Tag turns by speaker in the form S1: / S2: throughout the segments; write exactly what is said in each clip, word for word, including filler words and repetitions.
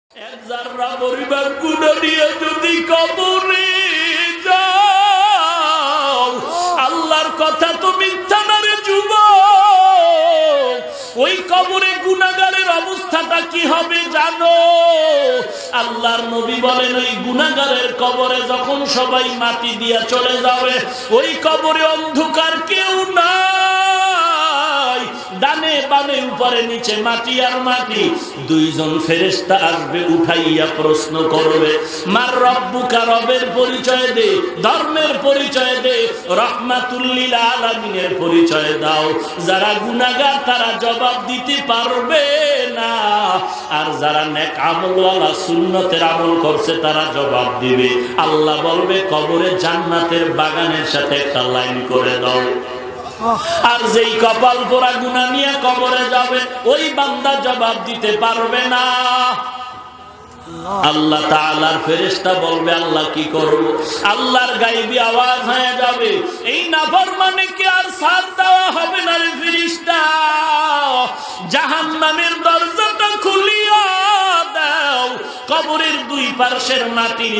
S1: এক জাররা পরিমাণ গুনাহ নিয়ে যদি কবরে যাও, আল্লাহর কথা তো মিথ্যা না রে যুবক। ওই কবরে গুনাহগারের অবস্থাটা কি হবে জানো? আল্লাহর নবী বলেন, ওই গুনাহগারের কবরে যখন সবাই মাটি দিয়া চলে যাবে, ওই কবরে অন্ধকার কেউ নাই, ডানে বামে উপরে নিচে মাটি আর মাটি। দুইজন ফেরেশতা আসবে, উঠাইয়া প্রশ্ন করবে, মার রব্বুকা, রবের পরিচয় দে, ধর্মের পরিচয় দে, রাহমাতুল লিল আলামিনের পরিচয় দাও। যারা গুনাহগার তারা জবাব দিতে পারবে না, আর যারা নেক আমলওয়ালা সুন্নতের আমল করছে তারা জবাব দিবে। আল্লাহ বলবে, কবরে জান্নাতের বাগানের সাথে একটা লাইন করে দাও। আর যেই কপাল পোড়া গুনাহ নিয়ে কবরে যাবে, ওই বান্দা জবাব দিতে পারবে না। আল্লাহ তাআলার ফেরেশতা বলবে, আল্লাহ কি করব? আল্লাহর গায়বী আওয়াজ হয়ে যাবে, এই নাফরমানকে আর সাথ দেওয়া হবে না রে ফেরেশতা, জাহান্নামের দরজাটা খুলিয়া দাও। কবরের দুই পাশের মাটির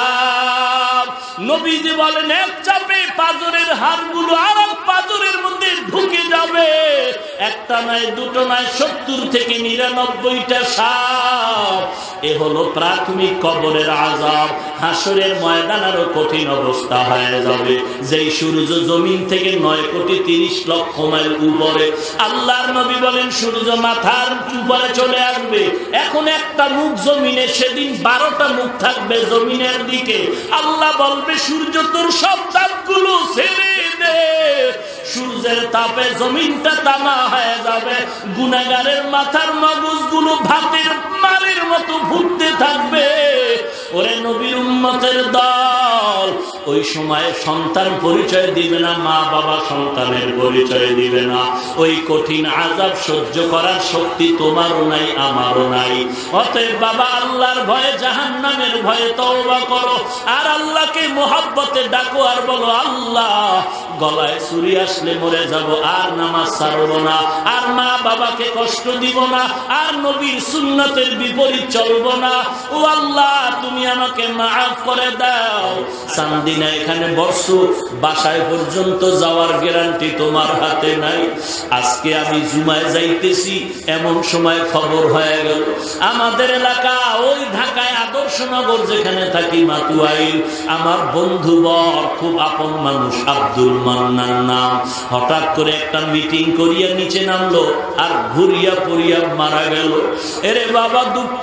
S1: চাপ, নবীজি বলেন, এক চাপে পাজরের হাড়গুলো আর এক পাজরের মধ্যে ঢুকে যাবে। একটা নয়, দুটো নয়, সত্তর থেকে নিরানব্বইটা সাপ। এ হলো প্রাথমিক কবরের আযাব। হাসরের ময়দান আরো কঠিন অবস্থা হয়ে যাবে। যেই সূর্য জমিন থেকে নয় কোটি তিরিশ লক্ষ মাইল উপরে, আল্লাহর নবী বলেন, সূর্য মাথার উপরে চলে আসবে। এখন একটা মুখ জমিনে, সেদিন বারোটা মুখ থাকবে জমিনের দিকে। আল্লাহ বলবে, সূর্য তোর সব তাপগুলো ছেড়ে দে। সূর্যের তাপে জমিনটা তামা হয়ে যাবে। গুনাহগারের মাথার মগজগুলো ভাতের মারের মতো ফুটতে থাকবে। ওরে নবীর উম্মতের দল, ওই সময় সন্তান পরিচয় দিবে না, মা বাবা সন্তানের পরিচয় দিবে না। ওই কঠিন আযাব সহ্য করার শক্তি তোমারও নাই, আমারও নাই। অতএব বাবা, আল্লাহর ভয়ে, জাহান্নামের ভয়ে তওবা করো, আর আল্লাহকে মোহাব্বতে ডাকো, আর বলো, আল্লাহ, গলায় ছুরি আসলে মরে যাব, আর নামাজ ছাড়ব না, আর মা বাবাকে কষ্ট দিব না, আর নবীর সুন্নতের বিপরীত চলব না। ও আল্লাহ, তুমি আমাকে মাফ করে দাও। চান্দিনা এখানে বসো, বাসায় পর্যন্ত যাওয়ার গ্যারান্টি তোমার হাতে নাই। আজকে আমি জুমায় যাইতেছি, এমন সময় খবর হয়ে গেল আমাদের এলাকা, ওই ঢাকায় আদর্শনগর যেখানে থাকি, মাতুয়াইল, আমার বন্ধু বর, খুব আপন মানুষ, আব্দুল মান্নান নাম, হঠাৎ করে একটা মিটিং করিয়া নিচে নামলো, আর ঘুরিয়া পড়িয়া মারা গেল। এরে বাবা, দুঃখ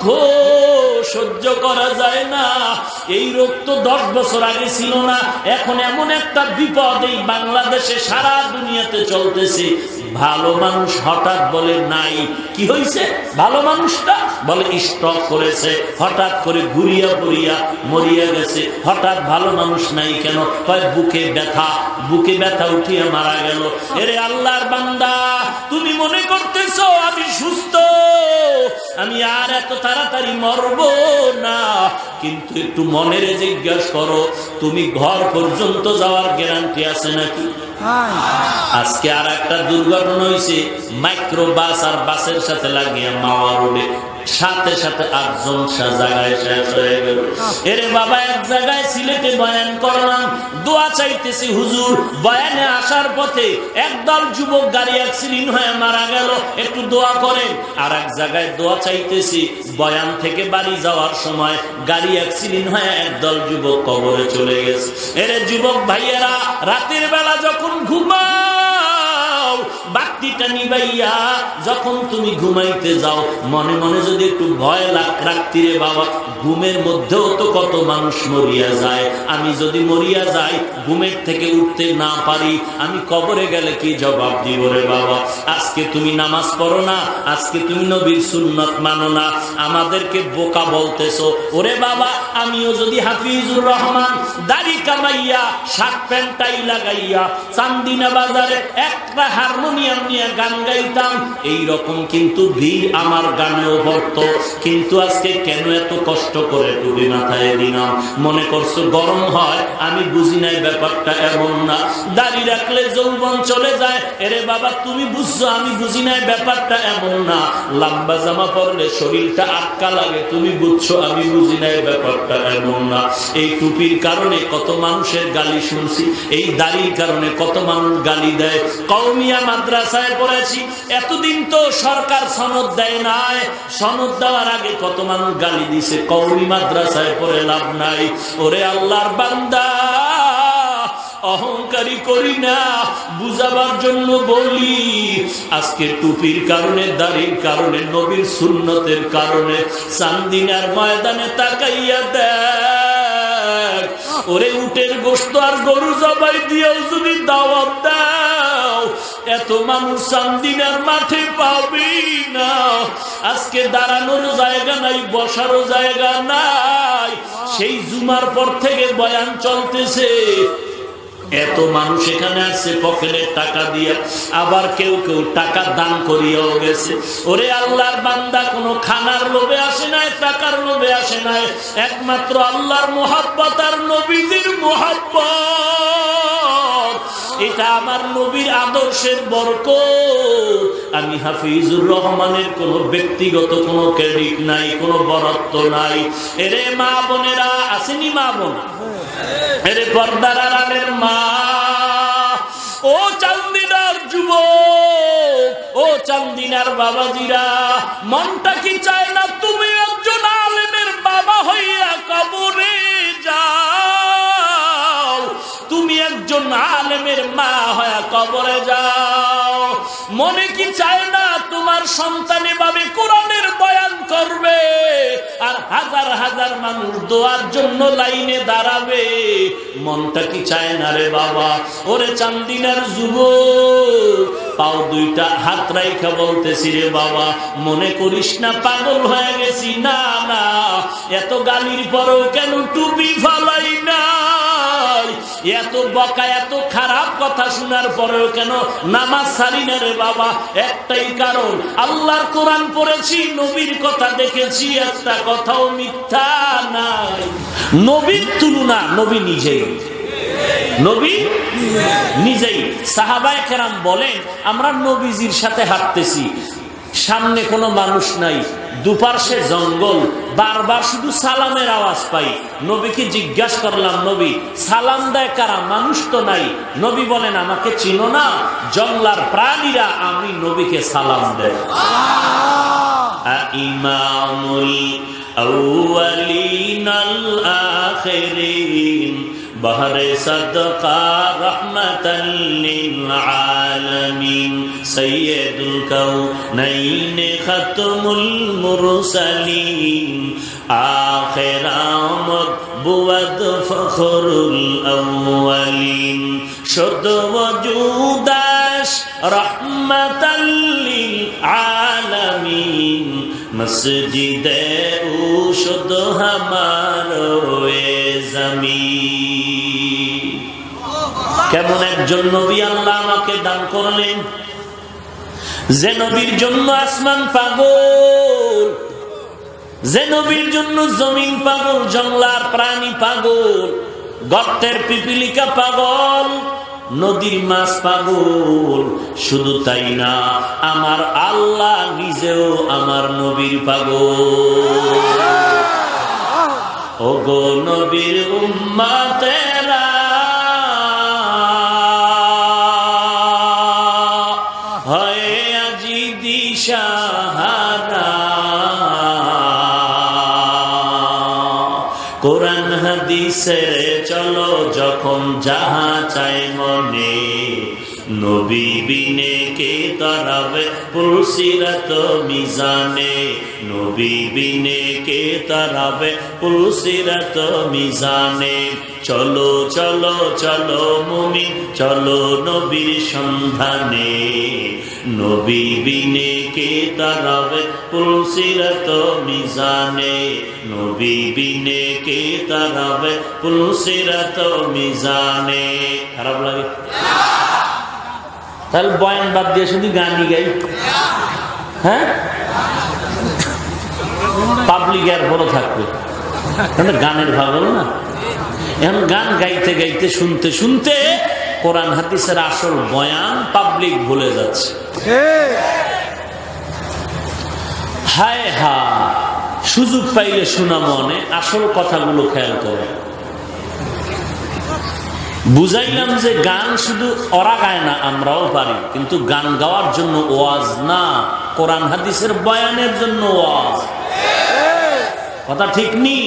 S1: সহ্য করা যায় না। এই রোগ তো দশ বছর আগে ছিল না। এখন এমন একটা বিপদ এই বাংলাদেশে, সারা দুনিয়াতে চলতেছে। ভালো মানুষ হঠাৎ বলে নাই। কি হয়েছে? ভালো মানুষটা বলে স্ট্রোক করেছে, হঠাৎ করে ঘুরিয়া পড়িয়া মরিয়া গেছে। হঠাৎ ভালো মানুষ নাই কেন? কয় বুকে ব্যথা, বুকে ব্যথা উঠিয়া মারা গেল। এরে আল্লাহর বান্দা, তুমি মনে করতেছো আমি সুস্থ, আমি আর এত তাড়াতাড়ি মরব না, কিন্তু একটু মনের জিজ্ঞাসা করো, তুমি ঘর পর্যন্ত যাওয়ার গ্যারান্টি আছে নাকি? আজকে আর একটা দুর্ঘটনা হয়েছে, মাইক্রো বাস আর বাসের সাথে লাগিয়ে মাওয়া রোডে, সাথে সাথে আটজন জায়গায় শেষ হয়ে গেল। এরে বাবা, এক জায়গায় সিলেটে বয়ান করলাম, দোয়া চাইতেছি হুজুর, বয়ানে আসার পথে একদল যুবক গাড়ি অ্যাক্সিডেন্ট হয়ে মারা গেল, একটু দোয়া করেন। আর এক জায়গায় দোয়া চাইতেছি, বয়ান থেকে বাড়ি যাওয়ার সময় গাড়ি অ্যাক্সিডেন্ট হয়ে একদল যুবক কবরে চলে গেছে। এরে যুবক ভাইয়েরা, রাতের বেলা যখন ঘুমাও, বাতিটা নিবাইয়া যখন তুমি ঘুমাইতে যাও, মনে মনে যদি একটু ভয় রাখতি রে বাবা, ঘুমের মধ্যেও তো কত মানুষ মরিয়া যায়। আমি যদি মরিয়া যাই, ঘুমের থেকে উঠতে না পারি, আমি কবরে গেলে কি জবাব দিব রে বাবা? আজকে তুমি নামাজ পড়ো না, আজকে তুমি নবীর সুন্নত মানো না, আমাদেরকে বোকা বলতেছো। ওরে বাবা, আমিও যদি হাফিজুর রহমান দাড়ি কামাইয়া, শার্ট প্যান্ট টাই লাগাইয়া চান্দিনা বাজারে একটা হারমোনিয়াম নিয়ে গান গাইতাম, এই রকম কিন্তু ভিড় আমার গানেও পড়তো। কিন্তু আজকে কেন এত কষ্ট করে টুপি মাথায় দিলাম? মনে করছো গরম হয়? আমি বুঝি নাই ব্যাপারটা এমন না। দাড়ি রাখলে যৌবন চলে যায়, এরে বাবা তুমি বুঝছো, আমি বুঝি নাই ব্যাপারটা এমন না। লম্বা জামা পরলে শরীরটা আটকা লাগে, তুমি বুঝছো, আমি বুঝি নাই ব্যাপারটা এমন না। এই টুপির কারণে কত মানুষের গালি শুনছি, এই দাড়ির কারণে কত মানুষ গালি দেয়। কওমিয়া মাদ্রাসায় পড়েছি, এতদিন তো সরকার সনদ দেয় নাই, সনদ দেওয়ার আগে কত মানুষ গালি দিছে। কওমি মাদ্রাসায় পড়ে লাভ নাই। ওরে আল্লাহর বান্দা, অহংকারী করি না, বুঝাবার জন্য বলি। আজকে টুপির কারণে, দাড়ির কারণে, নবীর সুন্নতের কারণে চান্দিনার ময়দানে তাকাইয়া দেখ, ওরে উটের গোশত আর গরু জবাই দিয়েও যদি দাওয়াত দাও, এত মানুষ চান্দিনার মাঠে পাবি না। আজকে দাঁড়ানোর জায়গা নাই, বসারও জায়গা নাই। সেই জুমার পর থেকে বয়ান চলতেছে, এত মানুষ এখানে আসছে পকেটের টাকা দিয়ে, আবার কেউ কেউ টাকা দান করিয়াও গেছে। ওরে আল্লাহর বান্দা, কোনো খানার লোভে আসে নাই, টাকার লোভে আসে নাই, একমাত্র আল্লাহর মোহাব্বত আর নবীজির মোহাব্বত। এটা আমার নবীর আদর্শের বরকত। আমি হাফিজুর রহমানের কোনো ব্যক্তিগত কোনো ক্রেডিট নাই, কোনো বরত্ব নাই। এরে মা বোনেরা, আসেনি মা বোন? এরে পর্দার আড়ালের মা, ও চান্দিনার যুবক, ও চান্দিনার বাবাজিরা, মনটা কি চায় না তুমি একজন আলেমের বাবা হইয়া কবরে যাও? তুমি একজন আলেমের মা হইয়া কবরে যাও। মনে কি চায় না তোমার সন্তান এভাবে কোরআনের বয়ান করবে, আর হাজার হাজার মানুষ দোয়ার জন্য লাইনে দাঁড়াবে? মনটা কি চায় না রে বাবা? ওরে চান্দিনার যুবক, পাও দুইটা হাত রাইখা বলতেছি রে বাবা, মনে করিস না পাগল হয়ে গেছি। না না, এত গালির পরেও কেন টুপি ফালাই নাই? এত বকা, এত খারাপ কথা শোনার পরেও কেন নামাজ ছাড়ি না রে বাবা? একটাই কারণ, আল্লাহর কোরআন পড়েছি, নবীর কথা দেখেছি, একটা কথাও মিথ্যা নাই। নবীর তুলনা নবী নিজেই, নবী নিজেই। সাহাবায়ে কেরাম বলেন, আমরা নবীজির সাথে হাঁটতেছি, সামনে কোনো মানুষ নাই, দুপাশে জঙ্গল, বারবার শুধু সালামের আওয়াজ পাই। নবীকে জিজ্ঞাসা করলাম, নবী সালাম দেয় কারা? মানুষ তো নাই। নবী বলেন, আমাকে চিনো না? জঙ্গলার প্রাণীরা আমি নবীকে সালাম দেয়। ইমামুল আউয়ালিন আল আখিরিন বহরে সদকা রহমাতাল লিল আলামিন সাইয়্যিদুল কাউনাইন খাতমুল মুরসালিন আখির আমদ বুয়াদ ফখরুল আউয়ালিন শুদ্ধ ওজুদাস রহমাতাল লিল আলামিন মসজিদে ও শুদ্ধ হামারো এ জমিন। কেমন একজন নবী আল্লাহ আমাকে দান করলেন, যে নবীর জন্য আসমান পাগল, যে নবীর জন্য জমিন পাগল, জঙ্গলার প্রাণী পাগল, গর্তের পিপিলিকা পাগল, নদীর মাছ পাগল। শুধু তাই না, আমার আল্লাহ নিজেও আমার নবীর পাগল। ওগো নবীর উম্মতেরা, হয় আজি দিশাহারা, কোরআন হাদিসের চলো যখন যাহা চাই মনে, নবী বিনে কে তারাবে পুলসিরাত মিজানে, নবী বিনে কে তারাবে পুলসিরাত মিজানে। চলো চলো চলো মুমিন, চলো নবীর সন্ধানে, নবী বিনে কে তারাবে পুলসিরাত মিজানে, নবী বিনে কে তারাবে পুলসিরাত মিজানে। খারাপ লাগে? তাহলে বয়ান বাদ দিয়ে শুধু গানই গাই, হ্যাঁ পাবলিক এর বড় থাকবে, গানের ভাগল না। এখন গান গাইতে গাইতে শুনতে শুনতে কোরআন হাদিসের আসল বয়ান পাবলিক ভুলে যাচ্ছে। হায় হা, সুযোগ পাইলে শোনা মনে আসল কথাগুলো খেয়াল করে। বুঝাইলাম যে গান শুধু ওরা গায় না, আমরাও পারি, কিন্তু গান গাওয়ার জন্য ওয়াজ না, কোরআন হাদিসের বয়ানের জন্য ওয়াজ। কথা ঠিক নেই?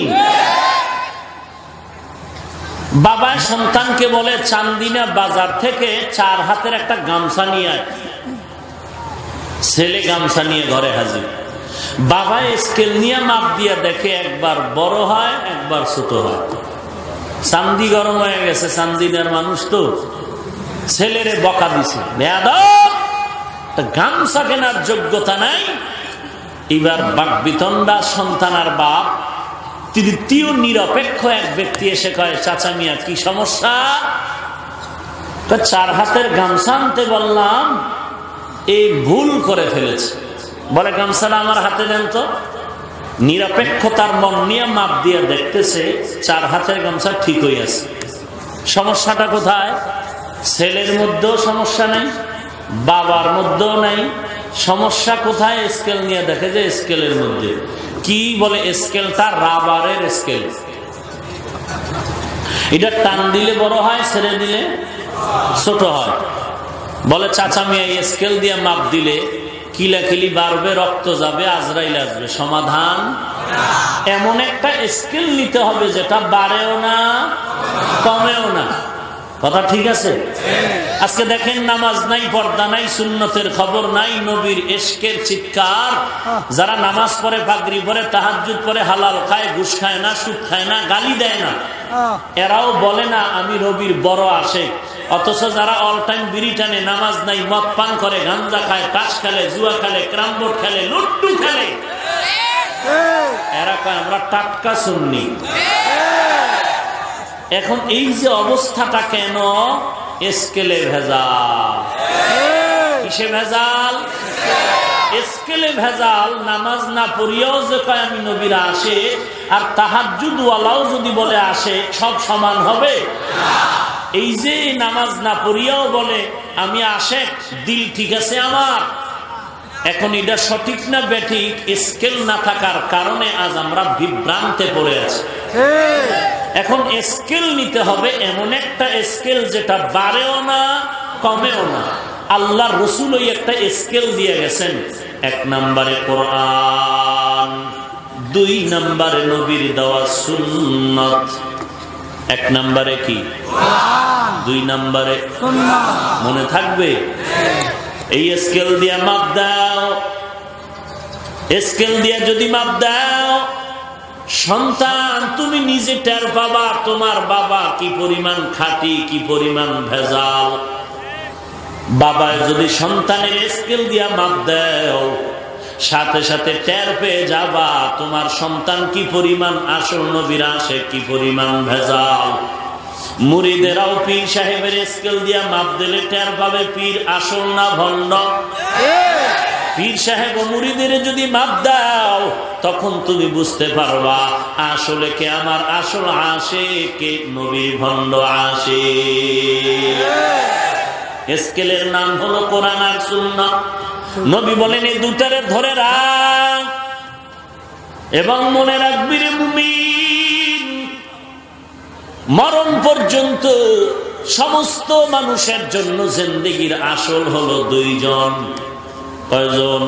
S1: বাবা সন্তানকে বলে চান্দিনা বাজার থেকে চার হাতের একটা গামছা নিয়ে আয়। ছেলে গামছা নিয়ে ঘরে হাজির। বাবা স্কেল নিয়ে মাপ দিয়ে দেখে একবার বড় হয়, একবার ছোট হয়। চান্দি গরম হয়ে গেছে, চান্দিনার মানুষ তো, ছেলেরে বকা দিছে, গামছা কেনার যোগ্যতা নাই। এবার বাক বিতণ্ডা সন্তান আর বাপ, তৃতীয় নিরপেক্ষ এক ব্যক্তি এসে কয়, চাচা মিয়া কি সমস্যা? চার হাতের গামছা আনতে বললাম, এই ভুল করে ফেলেছে। বলে গামছাটা আমার হাতে দেন তো। নিরপেক্ষতার মন নিয়ে মাপ দিয়ে দেখতেছে চার হাতের গামছা ঠিক হয়ে আছে। সমস্যাটা কোথায়? ছেলের মধ্যেও সমস্যা নাই, বাবার মধ্যেও নাই। সমস্যা কোথায়? স্কেল নিয়ে দেখে যে স্কেলের মধ্যে কি বলে, স্কেলটা রাবারের স্কেল। এটা টান দিলে বড় হয়, ছেড়ে দিলে ছোট হয়। বলে চাচা মিয়া স্কেল দিয়ে মাপ দিলে কিলাকিলি বাড়বে, রক্ত যাবে, আজরাইল আসবে। সমাধান এমন একটা স্কেল নিতে হবে যেটা বাড়েও না কমেও না। কথা ঠিক আছে? আজকে দেখেন নামাজ নাই, পর্দা নাই, সুন্নতের খবর নাই, নবীর ইশকের চিৎকার। যারা নামাজ পড়ে, পাগড়ি পরে, তাহাজ্জুদ পড়ে, হালাল খায়, ঘুষ খায় না, সুদ খায় না, গালি দেয় না, এরাও বলে না আমি নবীর বড় আশিক। অথচ যারা অল টাইম বিড়ি টানে, নামাজ নাই, মদ পান করে, গাঞ্জা খায়, তাস খেলে, জুয়া খেলে, ক্যারাম বোর্ড খেলে, লুড্ডু খেলে, এরা কয় আমরা টাটকা সুন্নি। এখন এই যে অবস্থাটা কেন? স্কেলে ভেজাল। কিসে ভেজাল? স্কেলে ভেজাল। নামাজ না পড়িয়াও যে কয় আমি নবীর আসে, আর তাহাজ্জুদ ওয়ালাও যদি বলে আসে, সব সমান হবে? এই যে নামাজ না পড়িয়াও বলে আমি আসে, দিল ঠিক আছে আমার। এখন এটা সঠিক না বেঠিক? স্কেল না থাকার কারণে আজ আমরা বিভ্রান্তে পড়ে আছি। এখন স্কেল নিতে হবে, এমন একটা স্কেল যেটা বাড়েও না কমেও না। আল্লাহ রসুল ওই একটা স্কেল দিয়ে গেছেন। এক নম্বরে কোরআন, দুই নম্বরে নবীর দেওয়া সুন্নাত। এক নম্বরে কি? দুই নম্বরে মনে থাকবে? এই স্কেল দিয়ে মাপ দাও। স্কেল দিয়ে যদি মাপ দাও, সন্তান তুমি নিজে টের পাবা তোমার বাবা কি পরিমাণ খাঁটি, কি পরিমাণ ভেজাল। বাবা যদি সন্তানের স্কেল দিয়া মাপ দাও, সাথে সাথে টের পেয়ে যাবা তোমার সন্তান কি পরিমাণ আসল নবীর আশিক, কি পরিমাণ ভেজাল। মুরিদেরাও পীর সাহেবের স্কেল দিয়া মাপ দিলে টের পাবে পীর আসল না ভণ্ড। পীর সাহেব ও মুরিদের যদি মাপ দাও, তখন তুমি বুঝতে পারবা আসলে কে আমার আসল আশিক, কে নবীর ভণ্ড আশিক। স্কেলের নাম হলো কোরআন আর সুন্নাহ। নবী বলেন এই দুটারে ধরে রাখ এবং মনে রাখবি রে মুমিন, মরণ পর্যন্ত সমস্ত মানুষের জন্য জিন্দেগির আসল হলো দুইজন। কয়জন?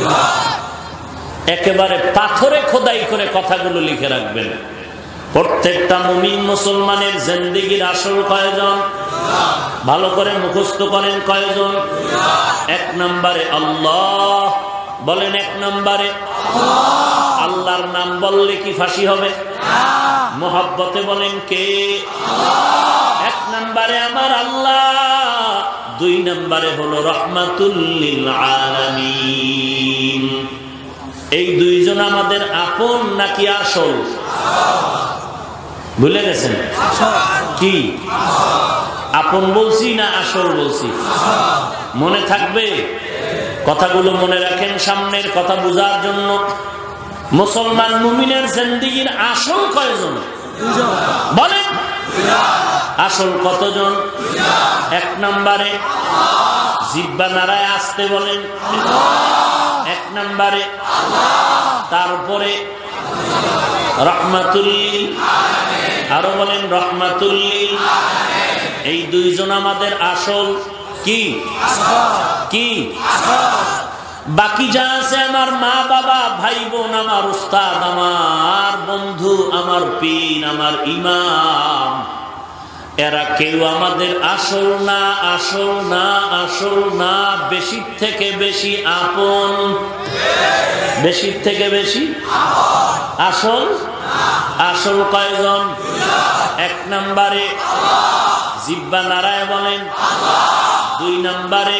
S1: একেবারে পাথরে খোদাই করে কথাগুলো লিখে রাখবেন। প্রত্যেকটা মুমিন মুসলমানের জিন্দেগির আসল কয়জন? ভালো করে মুখস্থ করেন। কয়জন? এক নম্বরে আল্লাহ। বলেন এক নম্বরে আল্লাহর নাম বললে কি ফাঁসি হবে? মোহাব্বতে বলেন কে? এক নম্বরে আমার আল্লাহ, দুই নম্বরে হলো রহমাতুল লিল আলামিন। এই দুইজন আমাদের আপন নাকি আসল? ভুলে গেছেন কি? আপন বলছি না আসল বলছি? মনে থাকবে? কথাগুলো মনে রাখেন, সামনের কথা বোঝার জন্য। মুসলমান মুমিনের জিন্দেগীর আসল কয়জন বলেন? আসল কতজন? এক নম্বরে জিহ্বা নাড়ায় আসতে বলেন, এক নম্বরে। তারপরে রহমাতুল লিল, আরো বলেন রহমাতুল লিল। এই দুইজন আমাদের আসল কি কি? বাকি যা আছে আমার মা বাবা, ভাই বোন, আমার উস্তাদ, আমার বন্ধু, আমার পীর, আমার ইমাম, এরা কেউ আমাদের আসল না, আসল না, আসল না। বেশি থেকে বেশি আপন, বেশি থেকে বেশি আসল। আসল কয়জন? এক নম্বরে জিহ্বা নারায় বলেন, দুই নম্বরে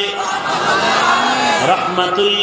S1: রহমাতুল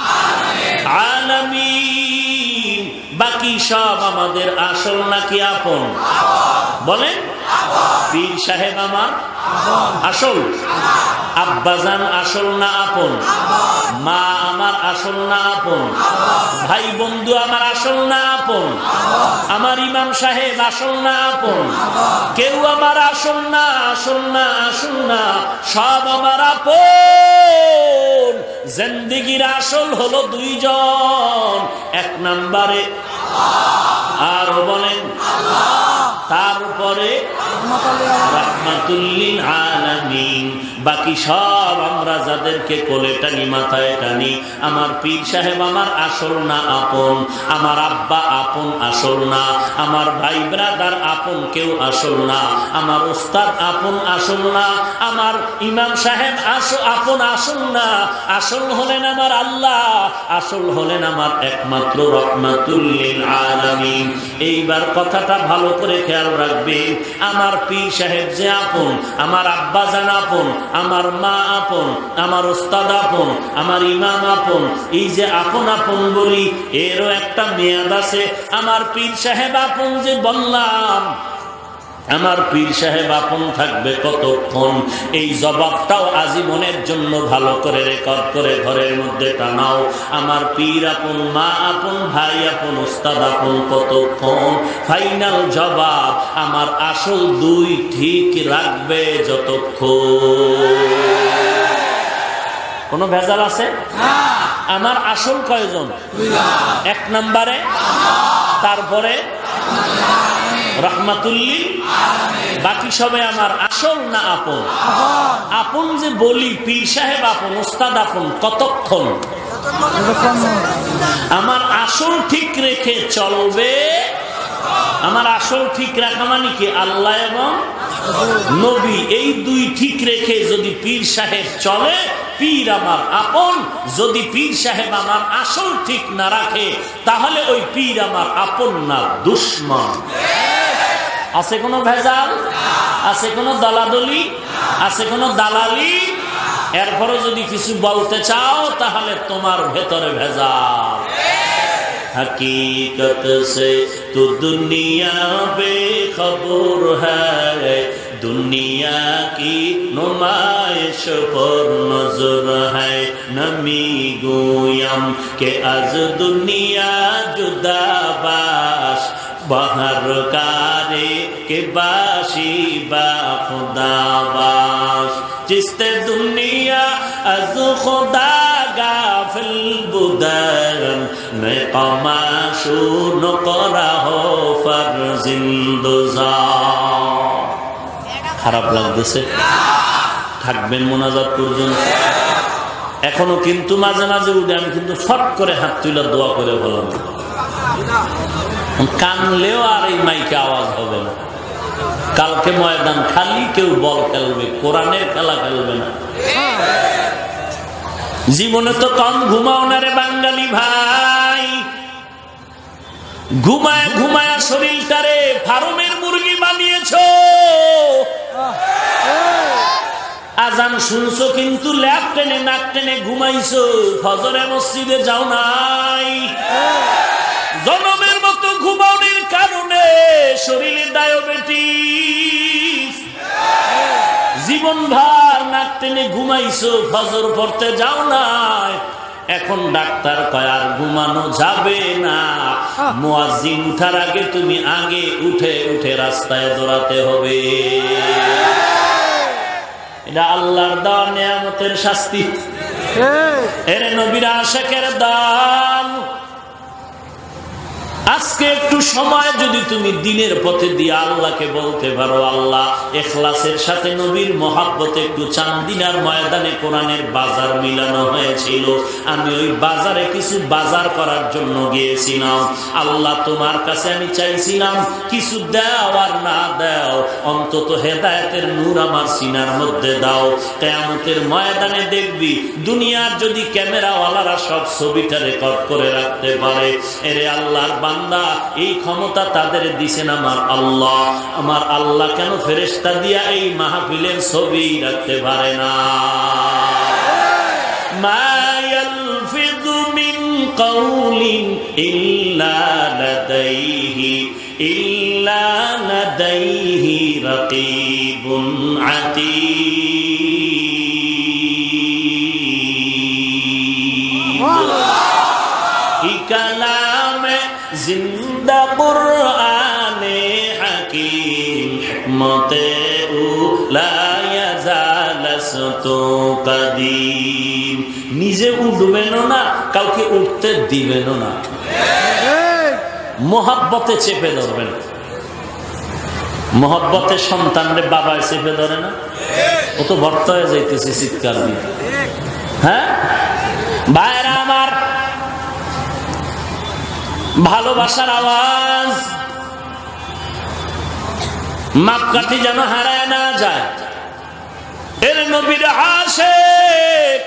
S1: আলামিন। বাকি সব আমাদের আসল নাকি আপন বলেন? পীর সাহেব আমার আসল, আব্বাজান আসল না আপন, মা আমার আসল না আপন, ভাই বন্ধু আমার আসল না আপন, আমার ইমাম সাহেব আসল না আপন, কেউ আমার আসল না, আসল না, আসল না, সব আমার আপন। জিন্দেগীর আসল হলো দুইজন, এক নম্বরে আরো বলেন, তারপরে রাহমাতুল লিল আলামিন। বাকি সব আমরা যাদেরকে কোলে টানি, মাথায় টানি, আমার পীর সাহেব আমার আসল না আপন, আমার আব্বা আপন আসল না, আমার ভাই ব্রাদার আপন কেউ আসল না, আমার উস্তাদ আপন আসল না, আমার ইমাম সাহেব আসল আপন আসল না। আসল হলেন আমার আল্লাহ, আসল হলেন আমার একমাত্র রাহমাতুল লিল আলামিন। এইবার কথাটা ভালো করে খেয়াল রাখবে। আমার পীর সাহেব যে আপন, আমার আব্বা জান আপন, আমার মা আপন, আমার উস্তাদ আপন, আমার ইমাম আপন, এই যে আপন আপন বলি এরও একটা মেয়াদ আছে। আমার পীর সাহেব আপন যে বললাম, আমার পীর সাহেব আপন থাকবে কতক্ষণ? এই জবাবটাও আজীবনের জন্য ভালো করে রেকর্ড করে ঘরের মধ্যে টানাও। আমার পীর আপন, মা আপন, ভাই আপন, উস্তাদ আপন কতক্ষণ? ফাইনাল জবাব, আমার আসল দুই ঠিক রাখবে যতক্ষণ। কোনো ভেজাল আছে? আমার আসল কয়জন? এক নম্বরে, তারপরে রাহমাতুল লিল, বাকি সবে আমার আসল না আপন? আপন যে বলি পীর সাহেব আপন, উস্তাদ আপন কতক্ষণ? আমার আসল ঠিক রেখে চলবে। আমার আসল ঠিক রাখা মানে কি? আল্লাহ এবং নবী, এই দুই ঠিক রেখে যদি পীর সাহেব চলে, পীর আমার আপন। যদি পীর সাহেব আমার আসল ঠিক না রাখে, তাহলে ওই পীর আমার আপন না, দুশমন। আছে কোনো ভেজাল? আছে কোনো দলাদলি? আছে কোনো দালালি? এরপরও যদি কিছু বলতে চাও তাহলে তোমার ভেতরে ভেজাল। हकीकत से तो दुनिया बेखबर है, दुनिया की नुमाइश पर नजर है, नमी गोयम के आज दुनिया जुदा बाश, बाहर कारे के बाशी बा खुदा बाश, जिसते दुनिया आज खुदा गाफिल बुदन में कमाशु नकरा हो फरजिंदुजा। খারাপ লাগতেছে? থাকবেন মোনাজাত পর্যন্ত। এখনো কিন্তু মাঝে মাঝে উঠে আমি কিন্তু ফট করে হাত তুলে দোয়া করে বললাম, কানলেও আর এই মাইকে আওয়াজ হবে না। কালকে ময়দান খালি, কেউ বল খেলবে, কোরআনের খেলা খেলবে না। জীবনে তো কম ঘুমাও না রে বাঙালি ভাই, ঘুমায় ঘুমায় শরীরটারে ফার্মের মুরগি বানিয়েছো। আজান শুনছো কিন্তু ল্যাপ টেনে নাক টেনে ঘুমাইছো, ফজরে মসজিদে যাও নাই। জনমের মতো ঘুমানোর কারণে শরীরে ডায়াবেটিস, জীবন ভার নাক টেনে ঘুমাইছো, ফজর পড়তে যাও নাই, এখন ডাক্তার কয় আর ঘুমানো যাবে না, মুয়াজ্জিন উঠার আগে তুমি আগে উঠে উঠে রাস্তায় দৌড়াতে হবে। এটা আল্লাহর দেওয়া নিয়ামতের শাস্তি। এর নবীর আশিকের দান। আজকে একটু সময় যদি তুমি দিনের পথে দিয়ে আল্লাহকে বলতে পারো, আল্লাহ ইখলাসের সাথে নবীর মহব্বতে একটু চান্দিনার ময়দানে কোরআনের বাজার মিলানো হয়েছিল, আমি ওই বাজারে কিছু বাজার করার জন্য গিয়েছিলাম, আল্লাহ তোমার কাছে আমি চাইছিলাম কিছু দাও আর না দাও, অন্তত হেদায়েতের নূর আমার সিনার মধ্যে দাও। কিয়ামতের ময়দানে দেখবি দুনিয়ার যদি ক্যামেরাওয়ালারা সব ছবিটা রেকর্ড করে রাখতে পারে, এরে আল্লাহর বান্দা এই ক্ষমতা তাদের দিছেন আমার আল্লাহ, আমার আল্লাহ কেন ফেরেশতা দিয়া এই মাহফিলের ছবি রাখতে পারে না? মা ইয়ালফিযু মিন কাউলিন ইল্লা লাদাইহি ইল্লা লাদাইহি রাকীবুন আতীদ। ই কালামে জিন্দা কুরআনে হাকীম, হিকমতে উলা ইয়াজালাসতু কাদীম। নিজে উঠবেন না, কাউকে উঠতে দিবেন না, মোহাব্বতে চেপে ধরবেন। মোহাব্বতে সন্তানরে বাবায় চেপে ধরে না, ও তো ভর্ত হয়ে যাইতেছে চিৎকার দিয়ে। হ্যাঁ ভাইরা আমার, ভালোবাসার আওয়াজ মাপকাঠি যেন হারায় না যায়। এর নবীর আশিক।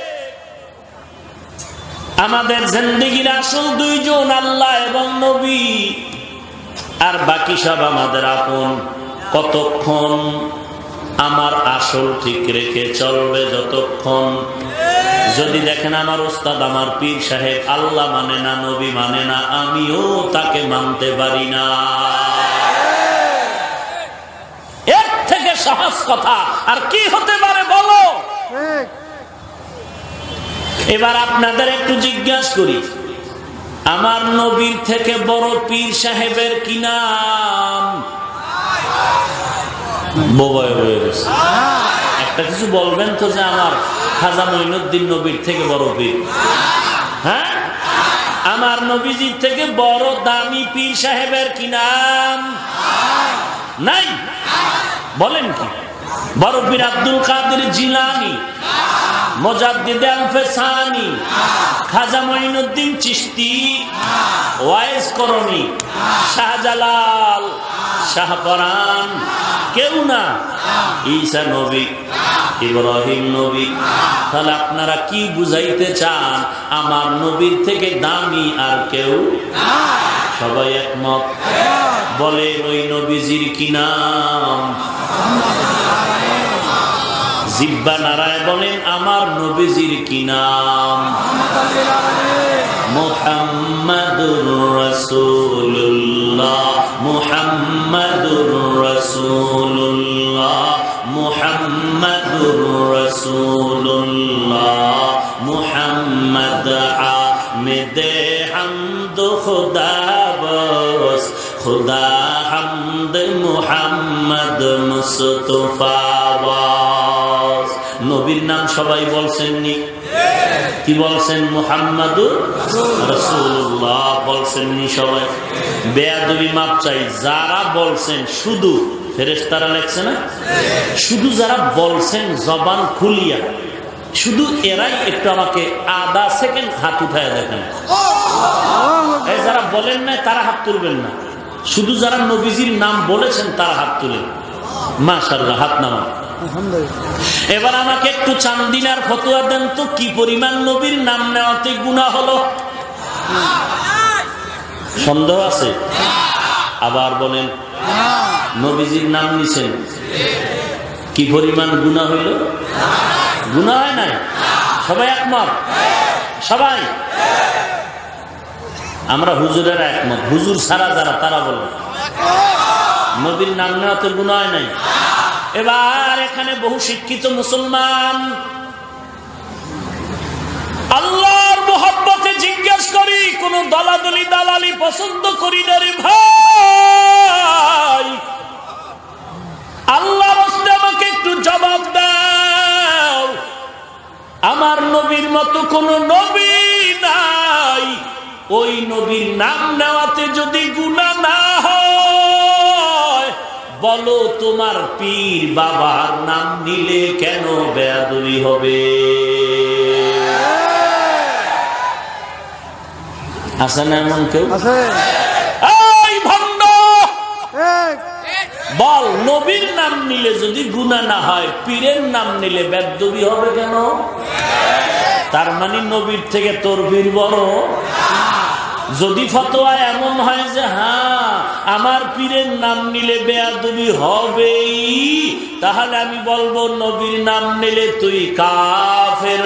S1: আমাদের জিন্দেগির আসল দুইজন আল্লাহ এবং নবী, আর বাকি সব আমাদের আপন। কতক্ষণ আমার আসল ঠিক রেখে চলবে, যতক্ষণ যদি দেখেন আমার ওস্তাদ আমার পীর সাহেব আল্লাহ মানে না, নবী মানে না, আমিও তাকে মানতে পারি না, এর থেকে সহজ কথা আর কি হতে পারে বলো? এবার আপনাদের একটু জিজ্ঞাসা করি, আমার নবীর থেকে বড় পীর সাহেবের কি নাম? বোবায় হয়ে গেছে। একটা কিছু বলবেন তো যে আমার খাজা মঈনুদ্দিন নবীর থেকে বড় পীর? হ্যাঁ, আমার নবীজির থেকে বড় দামি পীর সাহেবের কি নাম? নাই। বলেন কি? বড় পীর আব্দুল কাদের জিলানী, মুজাদ্দিদ আল-ফেসানি, খাজা মঈনুদ্দিন চিশতি, ওয়াইস করণী, শাহজালাল, শাহপরান, কেউ না। ঈসা নবী, ইব্রাহিম নবী। তাহলে আপনারা কি বুঝাইতে চান? আমার নবীর থেকে দামি আর কেউ? সবাই একমত? বলে ওই নবীজির কি নাম? জিব্বা নারায় বলেন আমার নবীজির কি নাম? মুহাম্মাদুর রাসূলুল্লাহ, মুহাম্মাদুর রাসূলুল্লাহ, মুহাম্মাদুর রাসূলুল্লাহ, মুহাম্মদ আহমেদে হামদ খুদা বস, খুদা হামদ মুহাম্মদ মুস্তাফা বস। নবীর নাম সবাই বলছেন নি? কি বলছেন? মুহাম্মাদুর রাসূলুল্লাহ বলছেন নি সবাই? বেয়াদবি মাপ চাই, যারা বলছেন শুধু ফেরেশতারা লেখছে না, শুধু যারা বলছেন জবান খুলিয়া, শুধু এরাই একটু আমাকে আধা সেকেন্ড হাত উঠায় দেখেন। এই যারা বলেন না তারা হাত তুলবেন না, শুধু যারা নবীজির নাম বলেছেন তারা হাত তুলেন। মাশাআল্লাহ, হাত নামান। এবার আমাকে একটু চান্দিনার ফতোয়া দেন তো, কি পরিমাণ নবীর নাম নেওয়াতে গুনাহ হলো? সন্দেহ আছে? আবার বলেন, নবীজির নাম নিছেন, কি পরিমাণ গুনাহ হইল? গুনাহ হয় নাই? সবাই একমত? সবাই? আমরা হুজুরেরা একমত। হুজুর ছাড়া যারা তারা বলেন নবীর নাম নেওয়াতে গুনাহ হয় নাই? এবার এখানে বহু শিক্ষিত মুসলমান আল্লাহর মোহাব্বতে জিজ্ঞেস করি, কোন দলাদলি দালালি পছন্দ করি না রে ভাই। আল্লাহর রাস্তে আমাকে একটু জবাব দাও, আমার নবীর মতো কোন নবী নাই, ওই নবীর নাম নেওয়াতে যদি গুনাহ না হয়, বলো তোমার পীর বাবার নাম নিলে কেন বেয়াদবি হবে? আছে না এমন কেউ? এই ভণ্ড, বল নবীর নাম নিলে যদি গুনাহ না হয়, পীরের নাম নিলে বেয়াদবি হবে কেন? তার মানে নবীর থেকে তোর পীর বড়? যদি ফতোয়া এমন হয় যে হ্যাঁ আমার পীরের নাম নিলে বেয়াদবি হবেই, তাহলে আমি বলবো নবীর নাম নিলে তুই কাফের।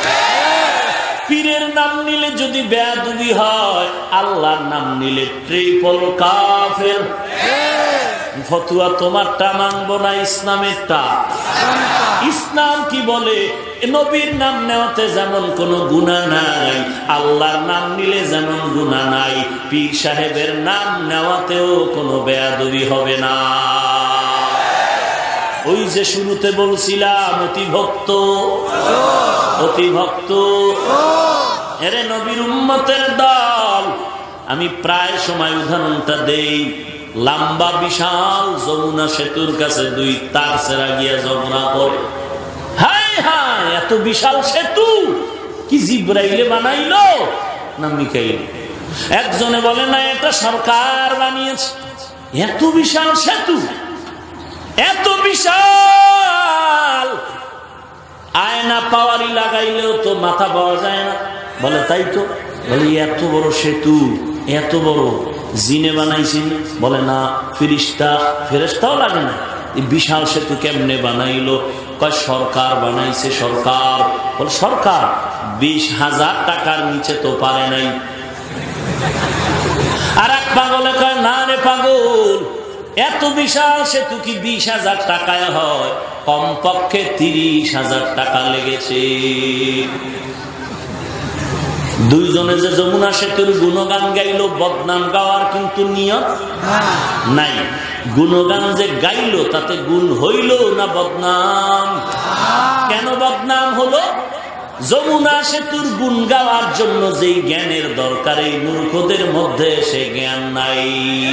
S1: পীরের নাম নিলে যদি বেয়াদবি হয়, আল্লাহর নাম নিলে ট্রিপল কাফের। ফতুয়া তোমারটা মানবো না, ইসলামেরটা। ইসলাম কি বলে? নবীর নাম নেওয়াতে যেমন কোনো গুনাহ নাই, আল্লাহর নাম নিলে যেমন গুনাহ নাই, পীর সাহেবের নাম নেওয়াতেও কোনো বেয়াদবি হবে না। ওই যে শুরুতে বলছিলাম অতি ভক্ত, অতি ভক্ত এরে নবীর উম্মতের দল। আমি প্রায় সময় উদাহরণটা দেই, লম্বা বিশাল যমুনা সেতুর কাছে দুই তার সেরা গিয়া যমুনা করে। হায় হায়, এত বিশাল সেতু কি জিব্রাইলে বানাইলো না মিকাইল? একজনে বলে না এটা সরকার বানিয়েছে। এত বিশাল সেতু, এত বিশাল, আয়না পাওয়ারি লাগাইলেও তো মাথা পাওয়া যায় না। বলে তাই তো। বলে এত বড় সেতু, এত বড় জিনে বানাইছেন? বলে না, ফেরেশতা, ফেরেশতাও লাগে না। এই বিশাল সেতু কেমনে বানাইলো? কয় সরকার বানাইছে। সরকার? বলে সরকার বিশ হাজার টাকার নিচে তো পারে নাই। আর এক পাগলে কয় না রে পাগল, এত বিশাল সেতু কি বিশ হাজার টাকায় হয়? কমপক্ষে তিরিশ হাজার টাকা লেগেছে। দুইজনে যে যমুনা সেতুর গুণগান গাইলো, বদনাম গাওয়ার কিন্তু নিয়ত নাই। গুণগান যে গাইলো তাতে গুণ হইল না বদনাম? কেন বদনাম হলো? যমুনা সেতুর গুণ গাওয়ার জন্য যেই জ্ঞানের দরকার, এই মূর্খদের মধ্যে সে জ্ঞান নাই।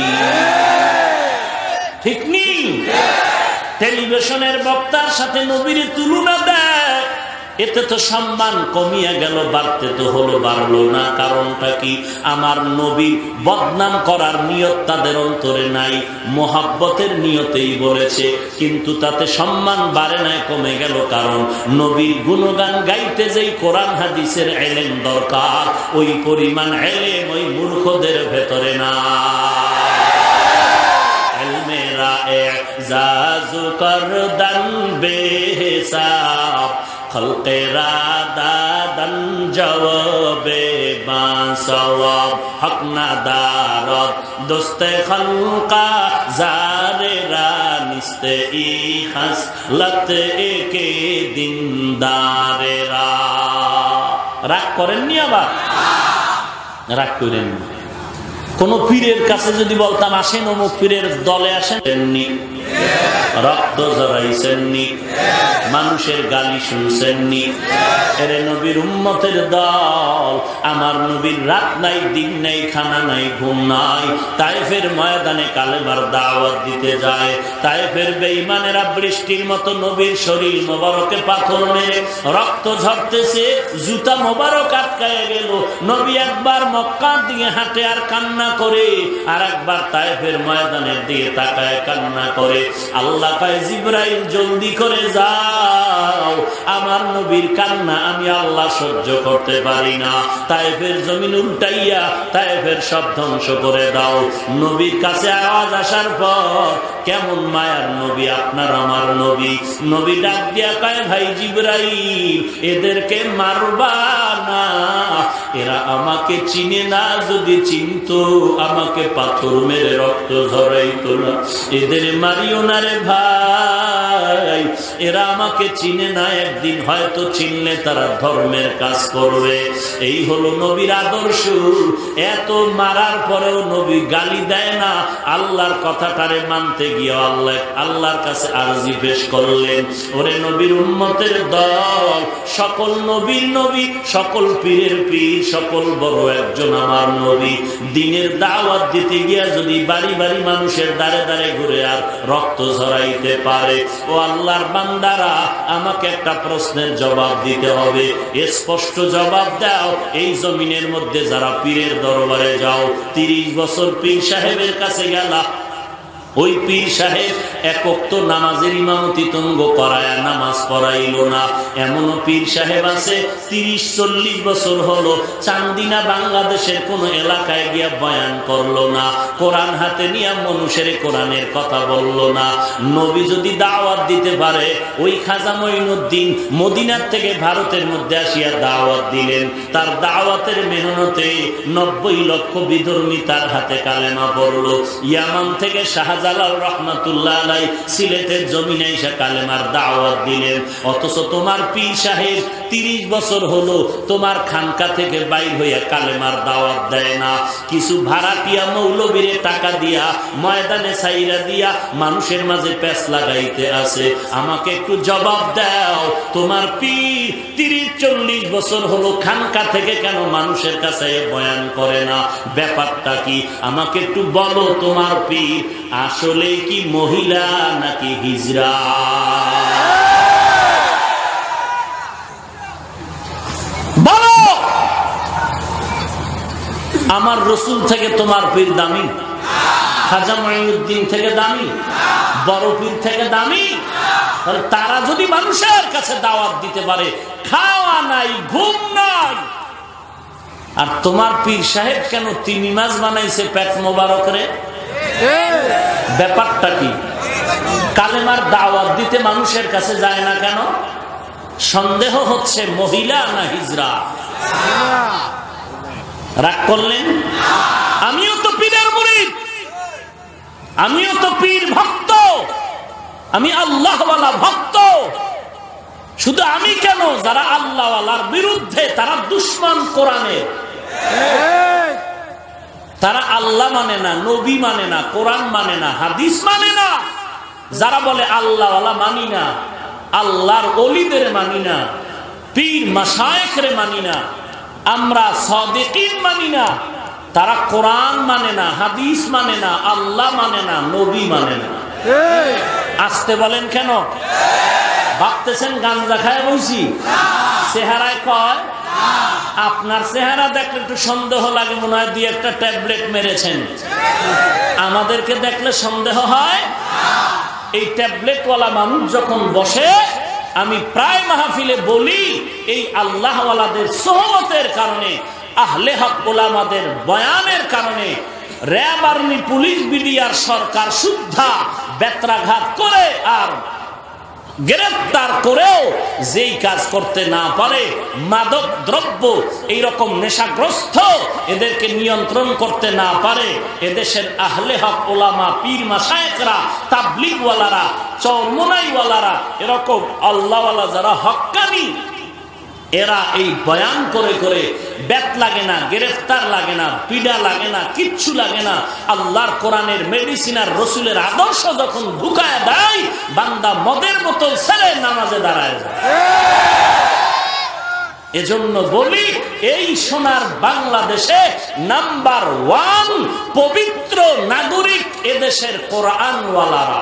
S1: ঠিক নেই? টেলিভিশনের বক্তার সাথে নবীর তুলনা দেয়, এতে তো সম্মান কমিয়ে গেল, বাড়তে তো হলো, বাড়লো না। কারণটা কি? আমার নবী বদনাম করার নিয়ত তাদের অন্তরে নাই, মোহাব্বতের নিয়তেই বলেছে, কিন্তু তাতে সম্মান বাড়ে নাই, কমে গেল। কারণ নবীর গুণগান গাইতে যেই কোরআন হাদিসের ইলম দরকার, ওই পরিমাণ ইলম ওই মূর্খদের ভেতরে না। ইলমেরা এজাজু করদান বেহিসাব, খলকেরা দাদান জওয়াবে বাসওয়াব, হক না দারত দোস্তে খলকা জারেরা নিস্তে ই খাসলত একে দিনদারেরা। রাগ করেননি? আবার রাগ করেন। কোন পীরের কাছে যদি বলতাম আসেন অমুক পীরের দলে আসেননি, রক্ত জড়াইছেননি, মানুষের গালি শুনছেননি। এরে নবীর উম্মতের দল, আমার নবীর রাত নাই, দিন নাই, খানা নাই, ঘুম নাই, তায়েফের ময়দানে কালেমার দাওয়াত দিতে যায়। তায়েফের বেঈমানেরা বৃষ্টির মতো নবীর শরীর মোবারকে পাথর মেরে রক্ত ঝরতেছে, জুতা মোবারক আটকায় গেল। নবী একবার মক্কার দিকে হাঁটে আর কান্না করে, আর একবার তায়েফের ময়দানের দিকে তাকায় কান্না করে। আল্লাহ কয় জিবরাইল জলদি করে যাও, আমার নবীর কান্না আমি আল্লাহ সহ্য করতে পারি না। তায়েফের জমিন উল্টাইয়া তায়েফের সব ধ্বংস করে দাও। নবীর কাছে আওয়াজ আসার পর কেমন মায়ার নবী আপনার আমার নবী। নবী ডাক দিয়া কয়, ভাই জিবরাইল, এদেরকে মারবা না, এরা আমাকে চিনে না, যদি চিনতো আমাকে পাথর মেরে রক্ত ঝরাইতো না। এদের মারিও না রে ভাই, এরা আমাকে চিনে না, একদিন হয়তো চিনলে তারা ধর্মের কাজ করবে। এই হলো নবীর আদর্শ। এত মারার পরেও নবী গালি দেয় না, আল্লাহর কথাটারে মানতে গিয়ে আল্লাহ আল্লাহর কাছে আরজি পেশ করলেন, ওরে নবীর উম্মতের দল, সকল নবীর নবী, সকল পীরের পীর, সকল বড় একজন আমার নবী। দিনের দাওয়াত দিতে গিয়া যদি বাড়ি বাড়ি মানুষের দ্বারে দ্বারে ঘুরে আর রক্ত ঝরাইতে পারে, ও আল্লাহর বান্দারা, আমাকে একটা প্রশ্নের জবাব দিতে হবে, স্পষ্ট জবাব দাও। এই জমিনের মধ্যে যারা পীরের দরবারে যাও, তিরিশ বছর পীর সাহেবের কাছে গেলা, ওই পীর সাহেব এক ওয়াক্ত নামাজের ইমামতি তঙ্গ করায় নামাজ পড়াইল না। এমনও পীর সাহেব আছে তিরিশ চল্লিশ বছর হলো চান্দিনা বাংলাদেশের কোন এলাকায় গিয়া বয়ান করলো না, কোরআন হাতে নিয়ে মানুষের কোরআনের কথা বললো না। নবী যদি দাওয়াত দিতে পারে, ওই খাজা মঈনুদ্দিন মদিনার থেকে ভারতের মধ্যে আসিয়া দাওয়াত দিলেন, তার দাওয়াতের মেহনতে নব্বই লক্ষ বিধর্মী তার হাতে কালেমা পড়লো। ইয়ামান থেকে শাহজালাল রহমাতুল্লাহ আলাই সিলেটের জমিনে এসে কালেমার দাওয়াত দিলেন। অথচ তোমার পীর সাহেব তিরিশ বছর হলো তোমার খানকা থেকে বাইর হইয়া কালেমার দাওয়াত দেয় না। কিছু ভাড়াটিয়া মৌলবীরে টাকা দিয়া ময়দানে ছাইরা দিয়া মানুষের মাঝে প্যাঁচ লাগাইতে আছে। আমাকে একটু জবাব দাও, তোমার পীর তিরিশ চল্লিশ বছর হলো খানকা থেকে কেন মানুষের কাছে বয়ান করে না? ব্যাপারটা কি? আমাকে একটু বলো, তোমার পীর আসলে কি মহিলা নাকি হিজড়া? বলো, আমার রসুল থেকে তোমার পীর দামি? খাজা মঈনুদ্দিন থেকে দামি? বড় পীর থেকে দামি? তাহলে তারা যদি মানুষের কাছে দাওয়াত দিতে পারে, খাওয়া নাই, ঘুম নাই, আর তোমার পীর সাহেব কেন তিমি মাছ বানাইছে পেট মোবারক রে? ব্যাপারটা কি? কালেমার দাওয়াত দিতে মানুষের কাছে যায় না কেন? সন্দেহ হচ্ছে মহিলা না হিজড়া। রাগ করলেন? আমিও তো পীরের মুরিদ, আমিও তো পীর ভক্ত, আমি আল্লাহওয়ালা ভক্ত। শুধু আমি কেন, যারা আল্লাহওয়ালার বিরুদ্ধে, তারা দুশমন কোরআনের, তারা আল্লাহ মানে না, নবী মানে না, কোরআন মানে না, হাদিস মানে না। যারা বলে আল্লাহওয়ালা মানি না, আল্লাহর ওলিদের মানি না, পীর মাশায়েখরে মানি না, আমরা সাদিকিন মানি না, তারা কোরআন মানে না, হাদিস মানে না, আল্লাহ মানে না, নবী মানে না। আসতে বলেন কেন? ভাবতেছেন গাঞ্জা খায় বলছি? চেহারায় কয়, আপনার চেহারা দেখলে একটু সন্দেহ লাগে, মনে হয় দুই একটা ট্যাবলেট মেরেছেন। আমাদেরকে দেখলে সন্দেহ হয়? এই ট্যাবলেটওয়ালা মানুষ যখন বসে, আমি প্রায় মাহফিলে বলি, এই আল্লাহওয়ালাদের সোহবতের কারণে, আহলে হক ওলামাদের বয়ানের কারণে র্যাব, আর্মি, পুলিশ, বিডিআর, সরকার সুদ্ধা বেত্রাঘাত করে আর গ্রেফতার করেও যেই কাজ করতে না পারে, মাদক দ্রব্য, এইরকম নেশাগ্রস্ত এদেরকে নিয়ন্ত্রণ করতে না পারে, এদেশের আহলে হক ওলামা, পীর মাশায়েখরা, তাবলীগওয়ালারা, চরমনাইওয়ালারা, এরকম আল্লাহওয়ালা যারা হক্কানি, এরা এই বয়ান করে করে বেত লাগে না, গ্রেফতার লাগে না, পিডা লাগে না, কিচ্ছু লাগে না। আল্লাহর কোরআনের মেডিসিন আর রসুলের আদর্শ যখন ঢুকায় দেয়, বান্দা মদের বোতল ছেড়ে নামাজে দাঁড়ায় যায়। এজন্য বলি, এই সোনার বাংলাদেশে নাম্বার ওয়ান পবিত্র নাগরিক এদেশের কোরআনওয়ালারা।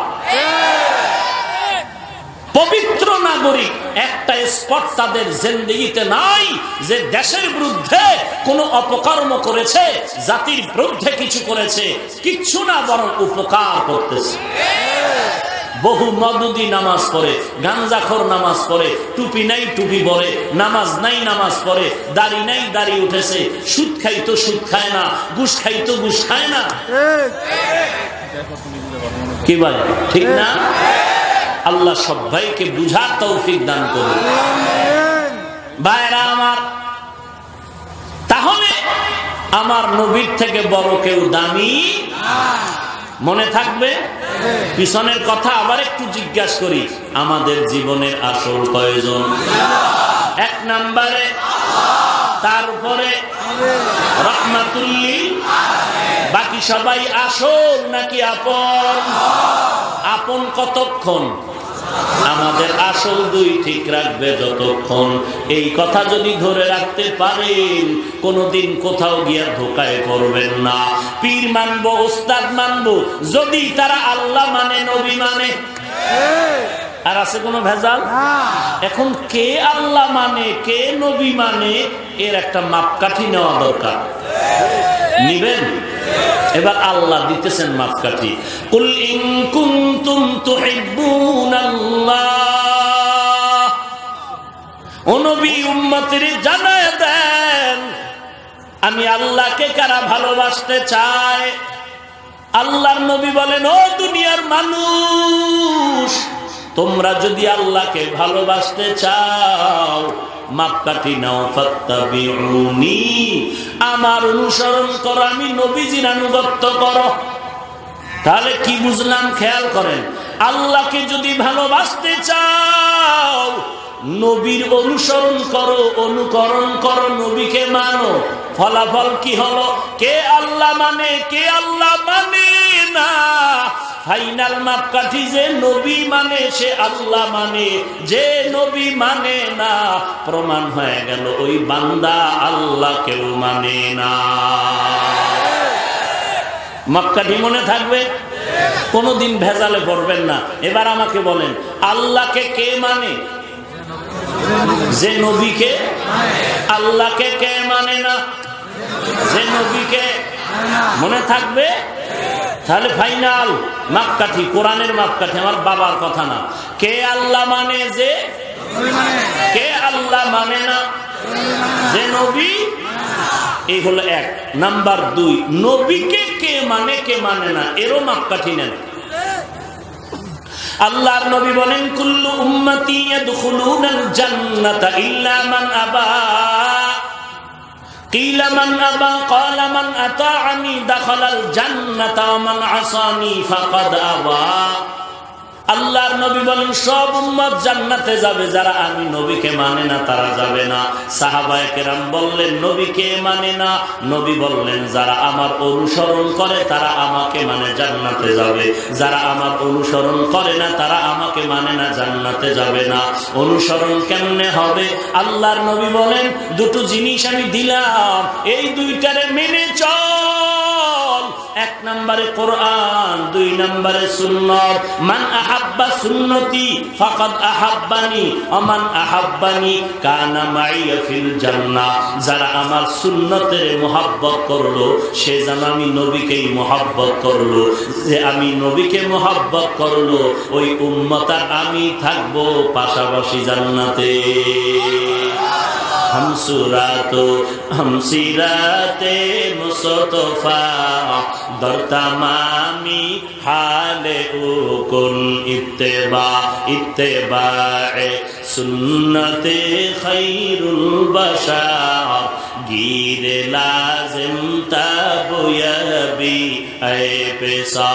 S1: পবিত্র নাগরিক একটা স্পট তাদের জিন্দেগিতে নাই যে দেশের বিরুদ্ধে কোনো অপকর্ম করেছে, জাতির বিরুদ্ধে কিছু করেছে, কিচ্ছু না, বরং উপকার করতেছে। বহু মদুদি নামাজ পড়ে, গাঞ্জাখোর নামাজ পড়ে, টুপি নাই টুপি পরে, নামাজ নাই নামাজ পড়ে, দাড়ি নাই দাড়ি উঠেছে, সুদ খাইতো সুদ খায় না, ঘুষ খাইতো ঘুষ খায় না। কি বলে ঠিক না? আল্লাহ সবাইকে বুঝার তৌফিক দান করুন। ভাইরা আমার, তাহলে আমার নবীর থেকে বড় কেউ দামি মনে থাকবে। পিছনের কথা আবার একটু জিজ্ঞাসা করি, আমাদের জীবনের আসল কয়জন? এক নম্বরে, তারপরে রহমাতুল্লিল, বাকি সবাই আসল নাকি আপন? আপন কতক্ষণ? আমাদের আসল দুই ঠিক রাখবে যতক্ষণ। এই কথা যদি ধরে রাখতে পারেন, কোনদিন কোথাও গিয়া ধোকায় পড়বেন না। পীর মানবো, ওস্তাদ মানবো, যদি তারা আল্লাহ মানে, নবী মানে, আর আছে কোনো ভেজাল? এখন কে আল্লাহ মানে, কে নবী মানে, এর একটা মাপকাঠি নেওয়া দরকার। নিবেন? এবার আল্লাহ দিতেছেন মাপকাঠি। কুল ইন কুনতুম তুহিব্বুনাল্লাহ, ও নবী উম্মতের জানায় দেন আমি আল্লাহকে কারা ভালোবাসতে চাই। আল্লাহর নবী বলেন, ও দুনিয়ার মানুষ, তোমরা যদি আল্লাহকে ভালোবাসতে চাও, মাপকাঠি নাও, ফাত্তাবিউনি, আমার অনুসরণ করো, আমি নবীজির আনুগত্য করো। তাহলে কি বুঝলাম? খেয়াল করেন, আল্লাহকে যদি ভালোবাসতে চাও, নবীর অনুসরণ করো, অনুকরণ করো, নবীকে মানো। ফলাফল কি হলো? কে আল্লাহ মানে, কে আল্লাহ মানে না। ফাইনাল মাপকাঠি যে নবী মানে সে আল্লাহ মানে, যে নবী মানে না, প্রমাণ হয়ে গেল ওই বান্দা আল্লাহ কেউ মানে না। মাপকাঠি মনে থাকবে, কোনদিন ভেজালে পড়বেন না। এবার আমাকে বলেন, আল্লাহকে কে মানে? যে নবীকে। আল্লাহকে কে মানে না? যে নবীকে। মনে থাকবে? তাহলে ফাইনাল মাপকাঠি, কোরআনের মাপকাঠি, আমার বাবার কথা না। কে আল্লাহ মানে? যে। কে আল্লাহ মানে না? যে নবী। এই হলো এক নাম্বার। দুই, নবীকে কে মানে, কে মানে না, এরও মাপকাঠি নেন। আল্লাহর নবী বলেন, কুল্লু উম্মতি ইয়াদখুলুনাল জান্নাতা ইল্লা মান আবা। কিলা মান আবা ক্বালা মান আতাআনি দাখালাল জান্নাতা ওয়া মান আসানি ফাকাদ আবা। আল্লাহর নবী বলেন, সব উম্মত জান্নাতে যাবে, যারা আমি নবীকে মানে না তারা যাবে না। সাহাবায়ে কেরাম বললেন, নবীকে মানে না? নবী বললেন, যারা আমার অনুসরণ করে তারা আমাকে মানে, জান্নাতে যাবে। যারা আমার অনুসরণ করে না তারা আমাকে মানে না, জান্নাতে যাবে না। অনুসরণ কেমনে হবে? আল্লাহর নবী বলেন, দুটো জিনিস আমি দিলাম, এই দুইটারে মেনে চল। এক নম্বরে কোরআন, দুই নম্বরে সুন্নাত। মান আহাব্বা সুন্নতি ফাকাদ আহাব্বানি ওয়া মান আহাব্বানি কানা মাইয়া ফিল জান্নাহ। যারা আমার সুন্নতের মুহাব্বত করলো, সে যেন আমি নবীকেই মুহাব্বত করলো। যে আমি নবীকে মুহাব্বত করলো, ওই উম্মত আর আমি থাকবো পাশাপাশি জান্নাতে। हम सुरातो हम सिराते मुस्तफा दर तमामी हाले उकुन इत्तेबा इत्तेबाए सुन्नते खैरुल बशर गिरे लाजिम ताबुयबी ए पेशा।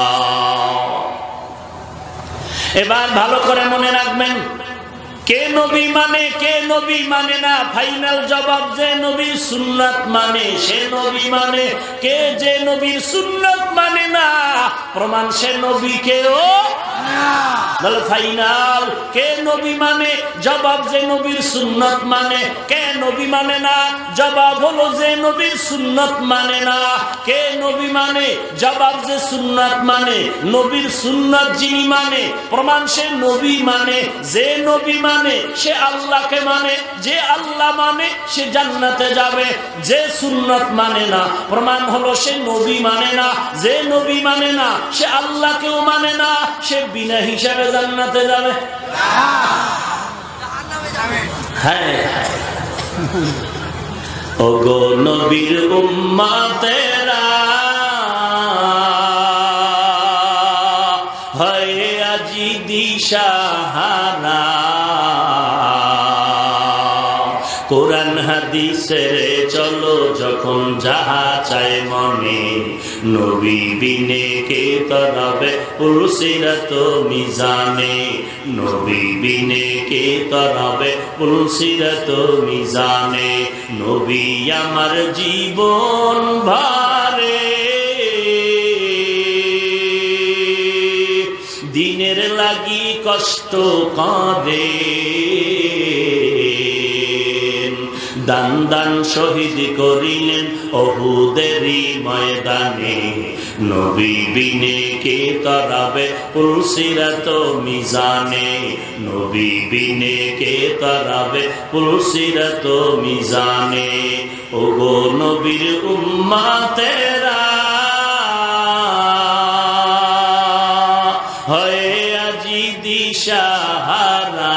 S1: এবার ভালো করে মনে রাখবেন, কে নবী মানে, কে নবী মানে না। ফাইনাল জবাব, যে নবীর সুন্নাত মানে সে নবী মানে। কে যে নবীর সুন্নাত মানে না, প্রমাণ সে নবী কেও বলে। ফাইনাল কে নবী মানে, জবাব যে নবীর সুন্নাত মানে। কে নবী মানে না, জবাব হলো যে নবীর সুন্নাত মানে না। কে নবী মানে, জবাব যে সুন্নাত মানে। নবীর সুন্নাত যিনি মানে, প্রমাণ সে নবী মানে। যে নবী মানে সে আল্লাহকে মানে, যে আল্লাহ মানে সে জান্নাতে যাবে। যে সুন্নাত মানে না, প্রমাণ হলো সে নবী মানে না। যে নবী মানে না, সে আল্লাহকেও মানে না, সে বিনা হিসাবে জান্নাতে যাবে। হ্যাঁ, ওগো নবীর উম্মতেরা হয় আজি দিশাহারা। কোরআন হাদিসের চলো যখন যাহা চায় মনে, নবী বিনে কে তরাবে পুলসিরাত মিজানে, নবী বিনে কে তরাবে পুলসিরাত মিজানে। নবী আমার জীবন ভারে, দিনের লাগি কষ্ট করে, দান দান শহীদ করিলেন ওহুদেরই ময়দানে। নবী বিনে কে তরাবে পুলসিরাত মিজানে, নবী বিনে কে তরাবে পুলসিরাত মিজানে। ওগো নবীর উম্মতেরা হয় আজি দিশাহারা।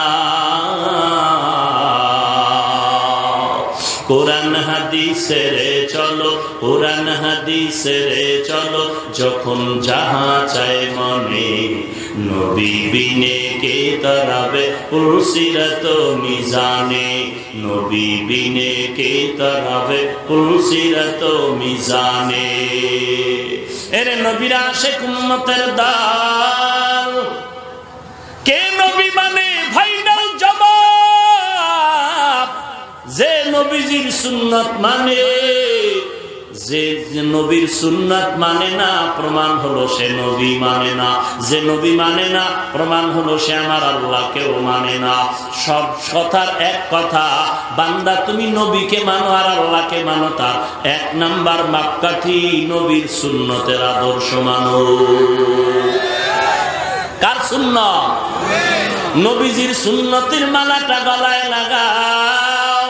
S1: কোরআন হাদিসের চলো, কোরআন হাদিসের চলো যখন যাহা চায় মনে, নবী বিনে কে তরাবে পুলসিরাত মিজানে, নবী বিনে কে তরাবে পুলসিরাত মিজানে। এরে নবীর আশিক উম্মতের দল, কে নবী মানে ফাইনাল জবাব, যে নবীজির সুন্নাত মানে। যে নবীর সুন্নাত মানে না প্রমাণ হলো সে নবী মানে না, যে নবী মানে না প্রমাণ হলো সে আমার আল্লাহকেও মানে না। সব কথার এক কথা, বান্দা তুমি নবীকে মানো আর আল্লাহকে মানো, তার এক নাম্বার মাপকাঠি নবীর সুন্নতের আদর্শ মানো। কার সুন্নত? নবীজির সুন্নতের মালাটা গলায় লাগাও।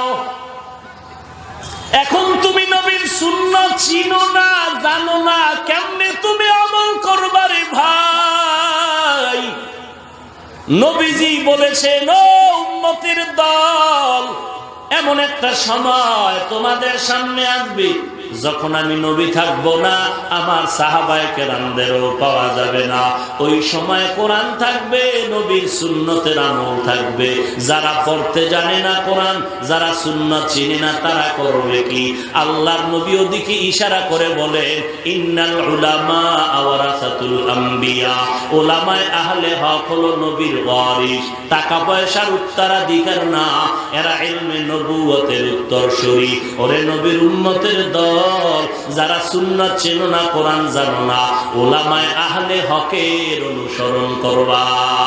S1: এখন তুমি নবীর সুন্নাত চিনো না, জানো না, কেমনে তুমি আমল করবারে ভাই? নবীজি বলেছেন ও উম্মতের দল, এমন একটা সময় তোমাদের সামনে আসবে যখন আমি নবী থাকবো না, আমার সাহাবায়ে কেরামদেরও পাওয়া যাবে না। ওই সময় কোরআন থাকবে, নবীর সুন্নতের আমল থাকবে। যারা পড়তে জানে না কোরআন, যারা সুন্নাত চিনে না, তারা করবে কি? আল্লাহর নবী ওদিকে ইশারা করে বলেন, ইন্নাল উলামা ওয়ারাসাতুল আম্বিয়া, উলামায়ে আহলে হক হলো নবীর ওয়ারিস। টাকা পয়সার উত্তরাধিকার না, এরা ইলমে নবুয়তের উত্তরসূরি। ওরে নবীর উম্মতের দল, যারা সুন্নাত চেনো না, কোরআন জানো না, উলামায়ে আহলে হকের অনুসরণ করবা।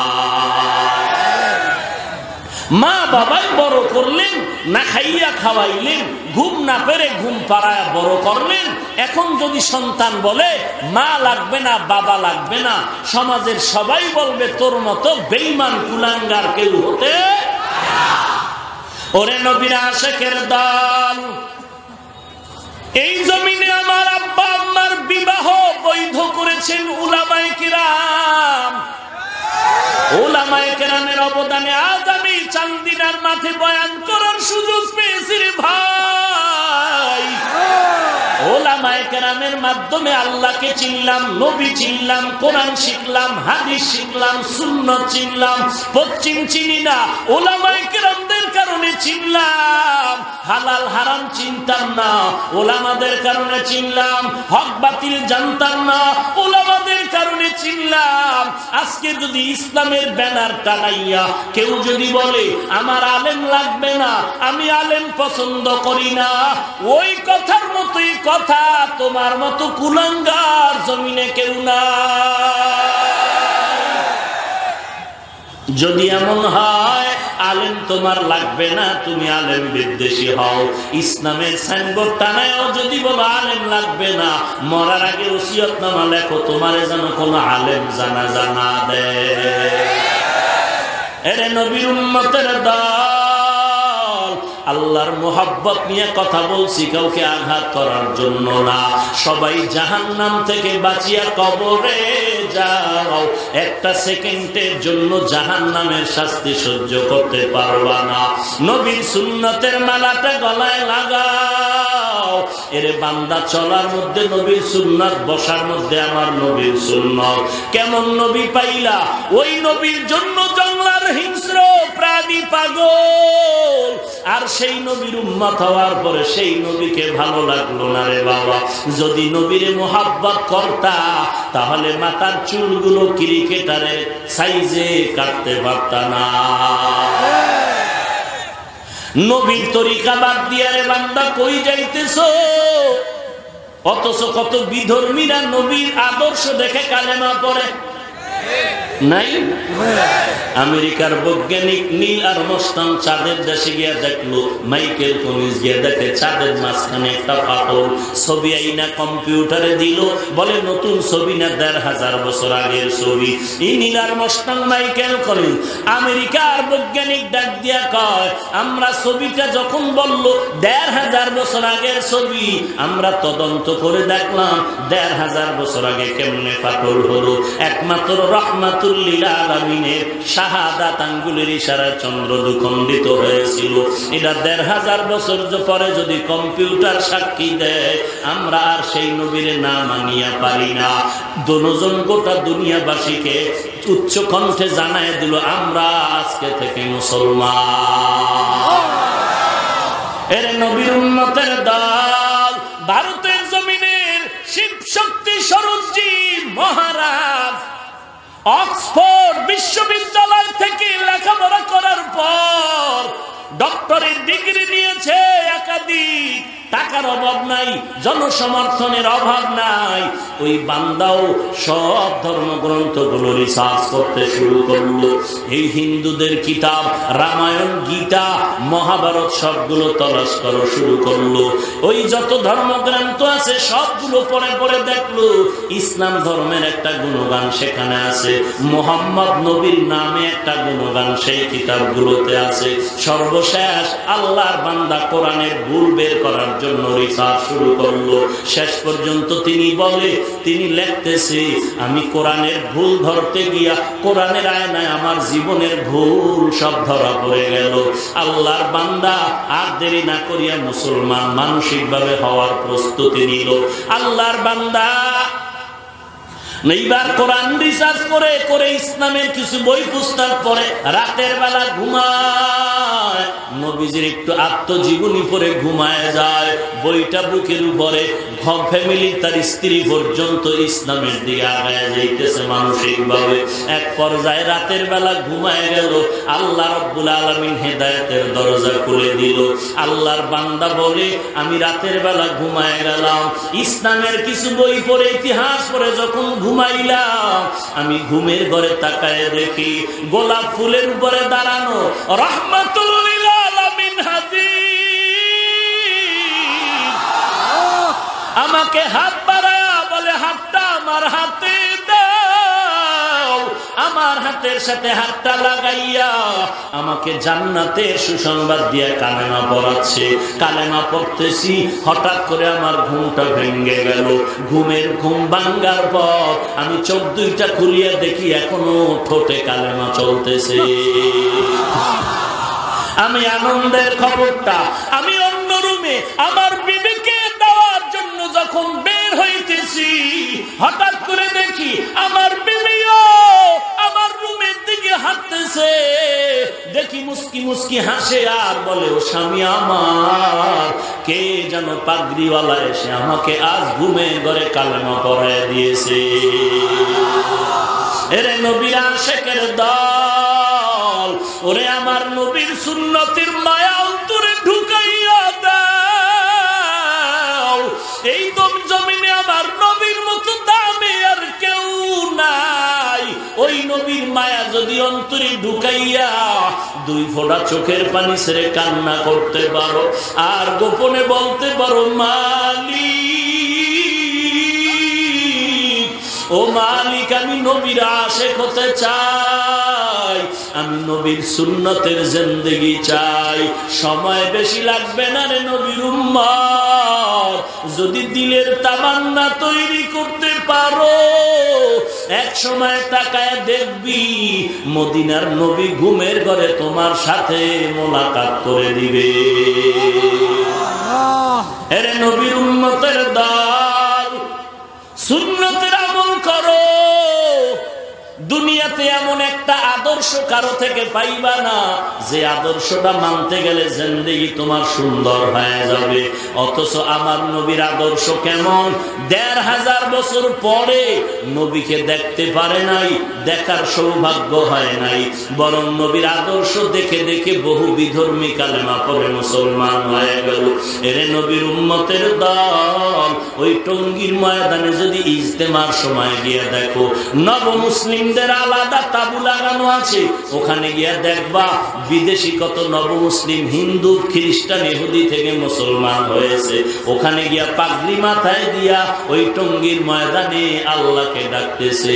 S1: মা বাবাই বড় করলেন, না খাইয়া খাওয়াইলেন, ঘুম না পেরে ঘুম পাড়ায় বড় করলেন। এখন যদি সন্তান বলে মা লাগবে না, বাবা লাগবে না, সমাজের সবাই বলবে তোর মতো বেঈমান কুলাঙ্গার কেউ হতে। ওরে নবীর আশিকের দল, এই জমিনে আমার আব্বা আম্মার বিবাহ বৈধ করেছেন উলামায়ে কিরাম। উলামায়ে কেরামের অবদানে আজ আমি চান্দিনার মাঠে বয়ান করার সুযোগ পেয়েছি রে ভাই। উলামায়ে কেরামের মাধ্যমে আল্লাহকে চিনলাম, নবী চিনলাম, কোরআন শিখলাম, হাদিস শিখলাম, সুন্নাত চিনলাম। পশ্চিম চিনি না, উলামায়ে কেরামদের কারণে চিনলাম। হালাল হারাম চিনতাম না, উলামাদের কারণে চিনলাম। হক বাতিল জানতাম না, উলামাদের কারণে চিনলাম। আজকে যদি ইসলামের ব্যানার টানাইয়া কেউ যদি বলে আমার আলেম লাগবে না, আমি আলেম পছন্দ করি না, ওই কথার মতোই কথা, তোমার মতো কুলাঙ্গার জমিনে কেউ না। যদি এমন হয় আলেম তোমার লাগবে না, তুমি আলেম বিদ্বেষী হও। ইসলামের সাইনবোর্ড টানায়ও যদি বলো আলেম লাগবে না, মরার আগে ওসিয়তনামা লেখো তোমারে যেন কোনো আলেম জানাজা না দেয়। এরে নবীর উম্মতের দল, আল্লাহর মোহাব্বত নিয়ে কথা বলছি, কাউকে আঘাত করার জন্য না। সবাই জাহান্নাম থেকে বাঁচিয়া কবরে যাও, একটা সেকেন্ডের জন্য জাহান্নামের শাস্তি সহ্য করতে পারবা না। নবীর সুন্নতের মালাটা গলায় লাগাও, এরে বান্দা চলার মধ্যে নবীর সুন্নাত, বসার মধ্যে আমার নবীর সুন্নাত। কেমন নবী পাইলা? ওই নবীর জন্য জঙ্গলার হিংস্র প্রাণী পাগল, আর সেই নবীর উম্মত হওয়ার পরে সেই নবীকে ভালো লাগলো না রে বাবা। যদি নবীরে মোহাব্বত করতা তাহলে মাথার চুলগুলো ক্রিকেটারে সাইজে কাটতে পারতা না। নবীর তরিকা বাদ দিয়া রে বান্দা কই যাইতেছো? অথচ কত বিধর্মীরা নবীর আদর্শ দেখে কালেমা পড়ে নাই। আমেরিকার বৈজ্ঞানিক নীল আর্মস্ট্রং চাঁদের দেশে গিয়া দেখলো, মাইকেল কনিস গিয়া দেখে চাঁদের মাঝখানে একটা পাথর, ছবি আইনা কম্পিউটারে দিল, বলে নতুন ছবি না, দেড় হাজার বছর আগের ছবি। এই নীল আর্মস্ট্রং, মাইকেল কনিস, আমেরিকার বৈজ্ঞানিক ডাক দিয়া কয়, আমরা ছবিটা যখন বললো দেড় হাজার বছর আগের ছবি, আমরা তদন্ত করে দেখলাম দেড় হাজার বছর আগে কেমনে পাথর হলো। একমাত্র রহমাতুল লিল আলামিনের শাহাদাত আঙ্গুলের ইশারায় চন্দ্র দুখণ্ডিত হয়েছিল। এটা দেড় হাজার বছর পরে যদি কম্পিউটার সাক্ষী দেয়, আমরা আর সেই নবীর না মানিয়া পারি না। দুজন গোটা দুনিয়াবাসীকে উচ্চ কণ্ঠে জানায় দিল, আমরা আজকে থেকে মুসলমান। এর নবীর উম্মতের দল ভারতের জমিনের শিব শক্তি স্বরূপজি মহারাজ অক্সফোর্ড বিশ্ববিদ্যালয় থেকে লেখাপড়া করার পর ডক্টরের ডিগ্রি নিয়েছে একাধিক। টাকার অভাব নাই, জনসমর্থনের অভাব নাই। ওই বান্দাও সব ধর্মগ্রন্থগুলো রিসার্চ করতে শুরু করলো। এই হিন্দুদের কিতাব রামায়ণ, গীতা, মহাভারত সবগুলো তলাশ করা শুরু করলো। ওই যত ধর্মগ্রন্থ আছে সবগুলো পড়ে পড়ে দেখলো ইসলাম ধর্মের একটা গুণগান সেখানে আছে, মোহাম্মদ নবীর নামে একটা গুণগান সেই কিতাবগুলোতে আছে। সর্বশেষ আল্লাহর বান্দা কোরআনের ভুল বের করার জন্য রিসার্চ শুরু করলো। শেষ পর্যন্ত তিনি বলে, তিনি লিখতেছে, আমি কোরআনের ভুল ধরতে গিয়া কোরআনের আয়নায় আমার জীবনের ভুল সব ধরা পড়ে গেল। আল্লাহর বান্দা আর দেরি না করিয়া মুসলমান মানসিকভাবে হওয়ার প্রস্তুতি নিল। আল্লাহর বান্দা এইবার কোরআন রিসার্চ করে করে ইসলামের কিছু বই পুস্তক পড়ে, রাতের বেলা ঘুমায়, নবীজির একটু আত্মজীবনী পড়ে ঘুমায় যায়। বইটা বুকের উপরে, ফ্যামিলি তার স্ত্রী পর্যন্ত ইসলামের দিকে আগায় যাইতেছে মানসিকভাবে। এক পর্যায়ে রাতের বেলা ঘুমায় গেল, আল্লাহ রাব্বুল আলামিন হেদায়েতের দরজা খুলে দিল। আল্লাহর বান্দা বলে, আমি রাতের বেলা ঘুমায় গেলাম, ইসলামের কিছু বই পড়ে ইতিহাস পড়ে যখন ঘুমাইলাম, আমি ঘুমের ঘরে তাকায় দেখি গোলাপ ফুলের উপরে দাঁড়ানো রহমাতুল লিল আলামিন হাজির। আমাকে হাত বাড়ায়া বলে, হাতটা আমার হাতে দাও। আমার হাতের সাথে হাতটা লাগাইয়া আমাকে জান্নাতের সুসংবাদ দিয়ে কালেমা পড়াচ্ছে। কালেমা পড়তেছি, হঠাৎ করে আমার ঘুমটা ভেঙে গেল। ঘুমের ঘুম ভাঙ্গার পর আমি চোখ দুইটা খুলিয়া দেখি এখনো ঠোঁটে কালেমা চলতেছে। আমি আনন্দের খবরটা আমি অন্য রুমে আমার বিবিকে দেওয়ার জন্য যখন বের হইতেছি, হঠাৎ করে দেখি আমার বিবিও আমার রুমের দিকে হাঁটতেছে। দেখি মুস্কি মুস্কি হাসে আর বলে, ও স্বামী আমার, কে যেন পাগড়িওয়ালা এসে আমাকে আজ ঘুমের ঘরে কালেমা পড়ায় দিয়েছে। এরে নবীর আশিকের দল, ওরে আমার নবীর সুন্নতের মায়া অন্তরে ঢুকাইয়া দাও। এই দম জমিনে আমার নবীর মতো দামি আর কেউ নাই। ওই নবীর মায়া যদি অন্তরে ঢুকাইয়া দুই ফোঁটা চোখের পানি ছেড়ে কান্না করতে পারো, আর গোপনে বলতে পারো, মালিক, ও মালিক, আমি নবীর আশিক হতে চাই, আমি নবীর সুন্নতের জিন্দেগি চাই। সময় বেশি লাগবে না রে নবীর উম্মত, যদি দিলের তামান্না তৈরি করতে পারো, এক সময় তাকায় দেখবি মদিনার নবী ঘুমের ঘরে তোমার সাথে মোলাকাত করে দিবে। এরে নবীর উম্মতের দল, সুন্নতের আমল করো। দুনিয়াতে এমন একটা আদর্শ কারো থেকে পাইবা না যে আদর্শটা মানতে গেলে জিন্দেগি তোমার সুন্দর হয়ে যাবে। অথচ আমার নবীর আদর্শ কেমন? দেড় হাজার বছর পরে নবীকে দেখতে পারে নাই, দেখার সৌভাগ্য হয় নাই, বরং নবীর আদর্শ দেখে দেখে বহু বিধর্মী কালেমা পড়ে মুসলমান হয়ে গেল। এরে নবীর উম্মতের দল, ওই টঙ্গীর ময়দানে যদি ইজতেমার সময় গিয়ে দেখো, নব মুসলিম আলাদা তাবু লাগানো আছে, ওখানে গিয়া দেখবা বিদেশি কত নব মুসলিম হিন্দু খ্রিস্টান ইহুদি থেকে মুসলমান হয়েছে। ওখানে গিয়া পাগড়ি মাথায় দিয়া ওই টঙ্গীর ময়দানে আল্লাহকে ডাকতেছে।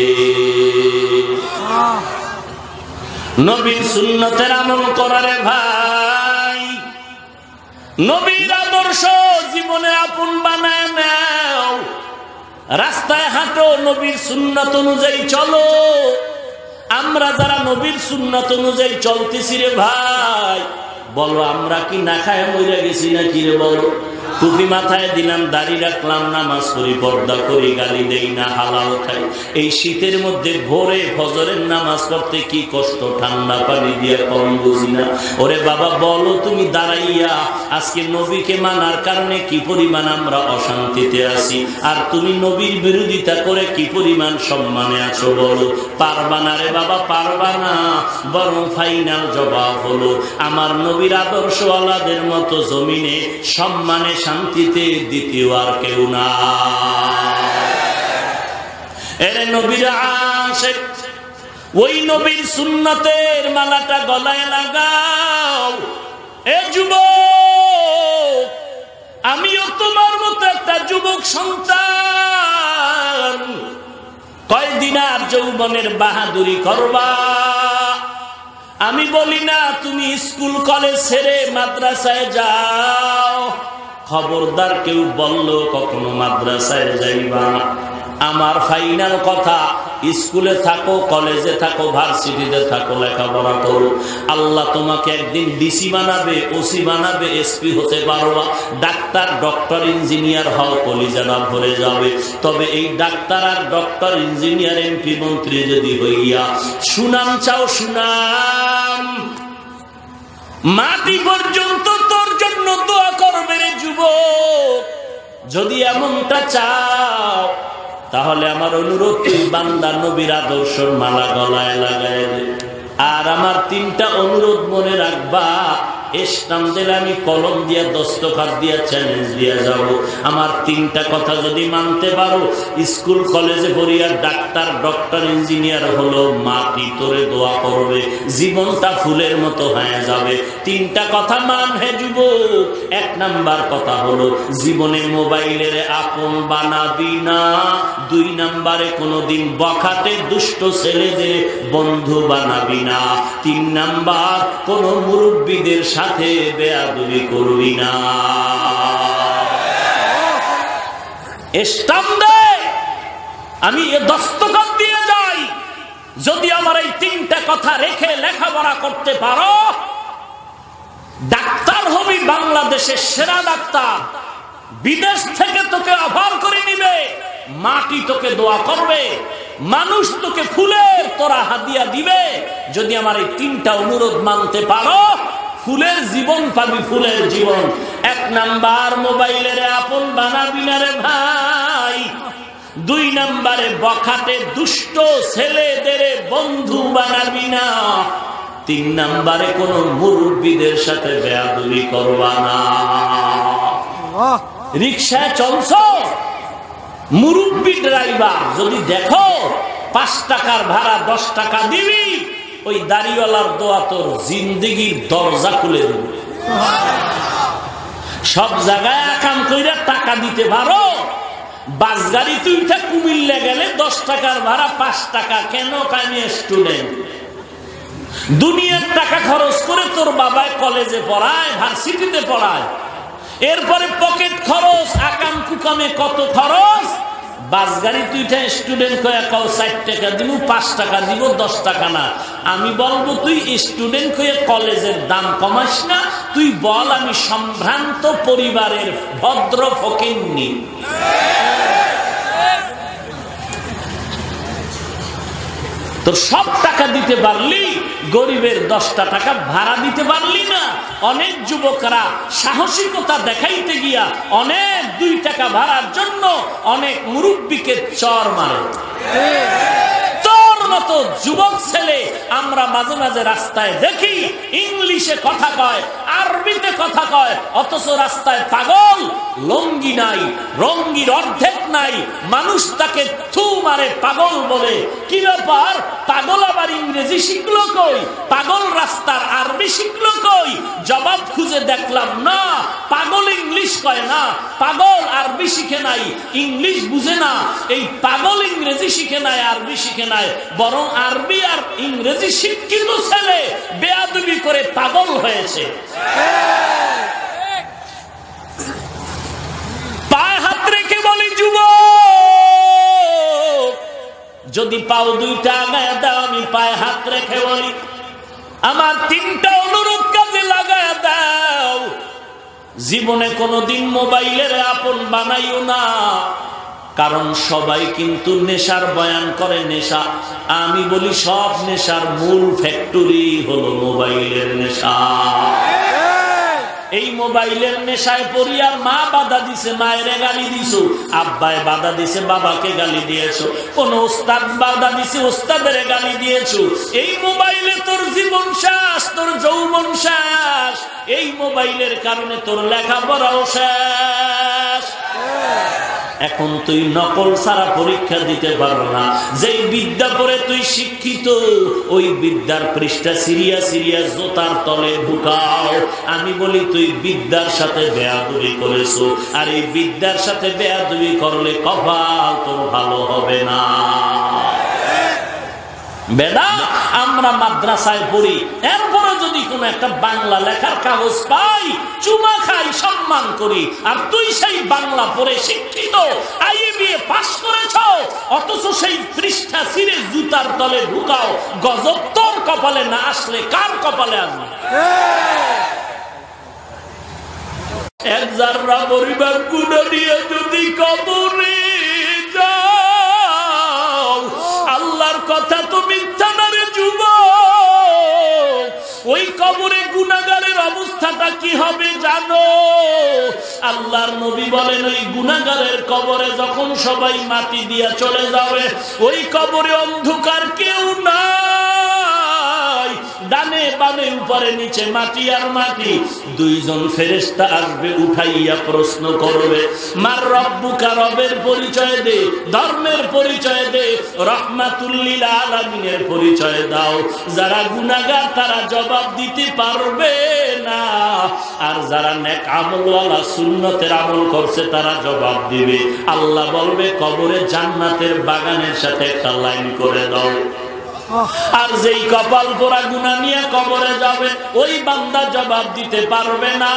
S1: নবীর সুন্নতের আমল করারে ভাই, নবীর আদর্শ জীবনে আপন বানায় নাও। রাস্তায় হাঁটো, নবীর সুন্নাত অনুযায়ী চলো। আমরা যারা নবীর সুন্নাত অনুযায়ী চলতেছি রে ভাই, বলো আমরা কি না খায় মরে গেছি না কি রে? বলো, টুপি মাথায় দিলাম, দাড়ি রাখলাম, নামাজ পড়ি, পর্দা করি, গালি দেই না, হালাল খাই। এই শীতের মধ্যে ভোরে ফজরের নামাজ পড়তে কি কষ্ট, ঠান্ডা পানি দিয়ে কম বুঝি না। ওরে বাবা বলো, তুমি দাঁড়াইয়া আজকে নবীকে মানার কারণে কি পরিমাণ আমরা অশান্তিতে আছি, আর তুমি নবীর বিরোধিতা করে কি পরিমাণ সম্মানে আছো? বলো, পারবা না রে বাবা, পারবা না। বরং ফাইনাল জবাব হলো, আমার নবীর আদর্শওয়ালাদের মতো জমিনে সম্মানে শান্তিতে দ্বিতীয় আর কেউ না। এরে নবীর আশিক, ওই নবীর সুন্নতের মালাটা গলায় লাগাও। এ যুবক, আমিও তোমার মতো একটা যুবক সন্তান। কয়দিন আর যৌবনের বাহাদুরি করবা? আমি বলি না তুমি স্কুল কলেজ ছেড়ে মাদ্রাসায় যাও, খবরদার কেউ বললো কখনো মাদ্রাসায় যাইবা না। আমার ফাইনাল কথা, স্কুলে থাকো, কলেজে থাকো, ভার্সিটিতে থাকো, লেখাপড়া করো। আল্লাহ তোমাকে একদিন ডিসি বানাবে, ওসি বানাবে, এসপি হতে পারবা। ডাক্তার, ডক্টর, ইঞ্জিনিয়ার হও, কলিজাটা ভরে যাবে। তবে এই ডাক্তার আর ডক্টর, ইঞ্জিনিয়ার, এমপি, মন্ত্রী যদি হইয়া সুনাম চাও, সুনাম মাটি পর্যন্ত তোর জন্য দোয়া করবে রে যুবক। যদি এমনটা চাও, তাহলে আমার অনুরোধ, তুই বান্দা নবীর আদর্শের মালা গলায় লাগায় দে। আর আমার তিনটা অনুরোধ মনে রাখবা, স্টাম্প দিলে আমি কলম দিয়া, দস্তখত দিয়া, চ্যালেঞ্জ দিয়া যাব। আমার তিনটা কথা যদি মানতে পারো, স্কুল কলেজে পড়িয়া ডাক্তার, ডক্টর, ইঞ্জিনিয়ার হলো, মাটি তোরে দোয়া করবে, জীবনটা ফুলের মতো হয়ে যাবে। তিনটা কথা মান হে যুবক। এক নাম্বার কথা হলো, জীবনে মোবাইলের আপন বানাবি না। দুই নাম্বারে কোনোদিন বখাটে দুষ্ট ছেলেদের বন্ধু বানাবি না। তিন নাম্বার, কোন মুরব্বীদের সাথে বেয়াদবি করবি না। স্টাম্প দে, আমি এ দস্তখত দিয়ে যাই। যদি আমার এই তিনটা কথা রেখে লেখাপড়া করতে পারো, ডাক্তার হবি, বাংলাদেশের সেরা ডাক্তার। বিদেশ থেকে তোকে অফার করে নিবে, মাটি তোকে দোয়া করবে, মানুষ তোকে ফুলের তোরা হাদিয়া দিবে। যদি আমার এই তিনটা অনুরোধ মানতে পারো, ফুলের জীবন পাবি, ফুলের জীবন। এক নাম্বার, মোবাইলের আপন বানাবি না রে ভাই। দুই নাম্বারে, বখাটে দুষ্ট ছেলেদের বন্ধু বানাবি না। তিন নাম্বারে, কোন মুরব্বীদের সাথে বেয়াদবি করবা না। রিক্সায় চলছ, মুরব্বী ড্রাইভার যদি দেখো পাঁচ টাকার ভাড়া দশ টাকা দিবি, ওই দাড়িওয়ালার দোয়া তোর জিন্দেগির দরজা খুলে দেবে। সব জায়গায় আকাম কইরা টাকা দিতে পারো, বাস গাড়ি তুই কুমিল্লা গেলে দশ টাকার ভাড়া পাঁচ টাকা কেন? কানি স্টুডেন্ট, দুনিয়ার টাকা খরচ করে তোর বাবায় কলেজে পড়ায়, ভার্সিটিতে পড়ায়, এরপরে পকেট খরচ, আকাম কুকামে কত খরচ। বাস গাড়ি তুইটা স্টুডেন্ট কয়া কও ষাট টাকা দিব, পাঁচ টাকা দিব, দশ টাকা না। আমি বলবো তুই স্টুডেন্ট কয়ে কলেজের দাম কমাস না, তুই বল আমি সম্ভ্রান্ত পরিবারের ভদ্র ফকিন্নি। তোর সব টাকা দিতে পারলি, গরিবের দশটা টাকা ভাড়া দিতে পারলি না। অনেক যুবকরা সাহসিকতা দেখাইতে গিয়া অনেক দুই টাকা ভাড়ার জন্য অনেক মুরব্বীকে চর মারে। তোর মতো যুবক ছেলে আমরা মাঝে মাঝে রাস্তায় দেখি, ইংলিশে কথা কয়, আরবিতে কথা কয়, অথচ রাস্তায় পাগল, লঙ্গি নাই, রঙ্গির অর্ধেক নাই, মানুষ তাকে থু মারে পাগল বলে। কি ব্যাপার, পাগল আবার ইংরেজি শিখলো কই? পাগল রাস্তার আরবি শিখলো কই? জবাব খুঁজে দেখলাম না। পাগল ইংলিশ কয় না, পাগল আরবি শিখে নাই, ইংলিশ বুঝে না। এই পাগল ইংরেজি শিখে নাই, আরবি শিখে নাই, বরং আরবি আর ইংরেজি শিক্ষিত ছেলে বেয়াদবি করে পাগল হয়েছে। পায়ে হাত রেখে বলি যুবক, যদি পাও দুইটা আগায় দাও, আমি পায়ে হাত রেখে বলি আমার তিনটা অনুরোধ কাজে লাগায় দাও। জীবনে কোনোদিন মোবাইলের আপন বানাইও না, কারণ সবাই কিন্তু নেশার বয়ান করে। নেশা, আমি বলি সব নেশার মূল ফ্যাক্টরি হলো মোবাইলের নেশা। এই মোবাইলের নেশায় পড়িয়া মা বাধা দিছে, মায়ের গালি দিছো, আব্বায় বাধা দিছে, বাবাকে গালি দিয়েছো, কোন ওস্তাদ বাধা দিছে, ওস্তাদের গালি দিয়েছো। এই মোবাইলে তোর জীবন শেষ, তোর যৌবন শেষ। এই মোবাইলের কারণে তোর লেখাপড়াও শেষ। এখন তুই নকল ছাড়া পরীক্ষা দিতে পারো না। যেই বিদ্যা পড়ে তুই শিক্ষিত, ওই বিদ্যার পৃষ্ঠা সিরিয়া সিরিয়া জোতার তলে ঢুকাও। আমি বলি তুই বিদ্যার সাথে বেয়াদবি করেছো, আর এই বিদ্যার সাথে বেয়াদবি করলে কপাল তোর ভালো হবে না। বেদা, আমরা মাদ্রাসায় পড়ি, এরপরে যদি কোনো একটা বাংলা লেখার কাগজ পাই, চুমা খাই, সম্মান করি। আর তুই সেই বাংলা পড়ে শিক্ষিত, আইএ বিএ পাস করেছ, অথচ সেই পৃষ্ঠা ছিঁড়ে জুতার তলে ঢুকাও। গজব তোর কপালে না আসলে কার কপালে আসবে? এক জাররা পরিবার গুণা নিয়ে যদি কবরে যাও, আল্লাহর কথা তো মিথ্যা না রে যুবক। ওই কবরে গুনাহগারের অবস্থাটা কি হবে জানো? আল্লাহর নবী বলেন, ওই গুনাহগারের কবরে যখন সবাই মাটি দিয়া চলে যাবে, ওই কবরে অন্ধকার কেউ নাই, ডানে বামে উপরে নিচে মাটি আর মাটি। দুইজন ফেরেশতা আসবে, উঠাইয়া প্রশ্ন করবে, মার রব্বুকা, রবের পরিচয় দে, ধর্মের পরিচয় দে, রাহমাতুল লিল আলামিনের পরিচয় দাও। যারা গুনাহগার তারা জবাব দিতে পারবে না, আর যারা নেক আমলওয়ালা সুন্নতের আমল করছে তারা জবাব দিবে। আল্লাহ বলবে, কবরে জান্নাতের বাগানের সাথে একটা লাইন করে দাও। আর যেই কপাল পোড়া গুনাহ নিয়ে কবরে যাবে, ওই বান্দা জবাব দিতে পারবে না।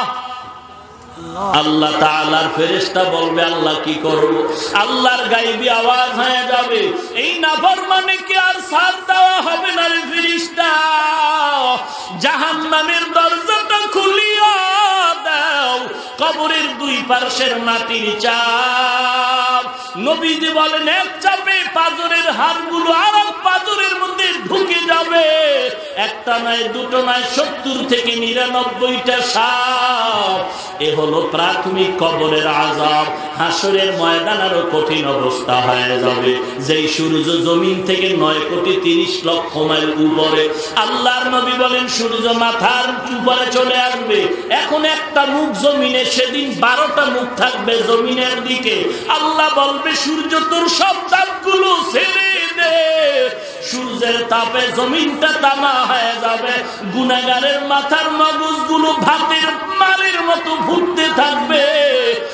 S1: আল্লাহ তাআলার ফেরেশতা বলবে, আল্লাহ কি করব? আল্লাহর গায়বী আওয়াজ হয়ে যাবে, এই নাফরমানকে আর সাথ দেওয়া হবে না রে ফেরেশতা, জাহান্নামের দরজাটা খুলিয়া দাও। কবরের দুই পাশের মাটির চাপ, নবীজি বলেন, এক চাপে পাজরের হাড়গুলো আর এক পাজরের মধ্যে ঢুকে যাবে। একটা নয়, দুটো নয়, সত্তর থেকে নিরানব্বইটা সাপ। এ হলো প্রাথমিক কবরের আযাব। হাসরের ময়দান আরো কঠিন অবস্থা হয়ে যাবে। যেই সূর্য জমিন থেকে নয় কোটি তিরিশ লক্ষ মাইল উপরে, আল্লাহর নবী বলেন সূর্য মাথার উপরে চলে আসবে। এখন একটা মুখ জমিনে, সেদিন বারোটা মুখ থাকবে জমিনের দিকে। আল্লাহ বলবে, সূর্য তোর সব তাপগুলো ছেড়ে দে। সূর্যের তাপে জমিনটা তামা হয়ে যাবে। গুনাহগারের মাথার মগজগুলো ভাতের মারের মতো ফুটতে থাকবে।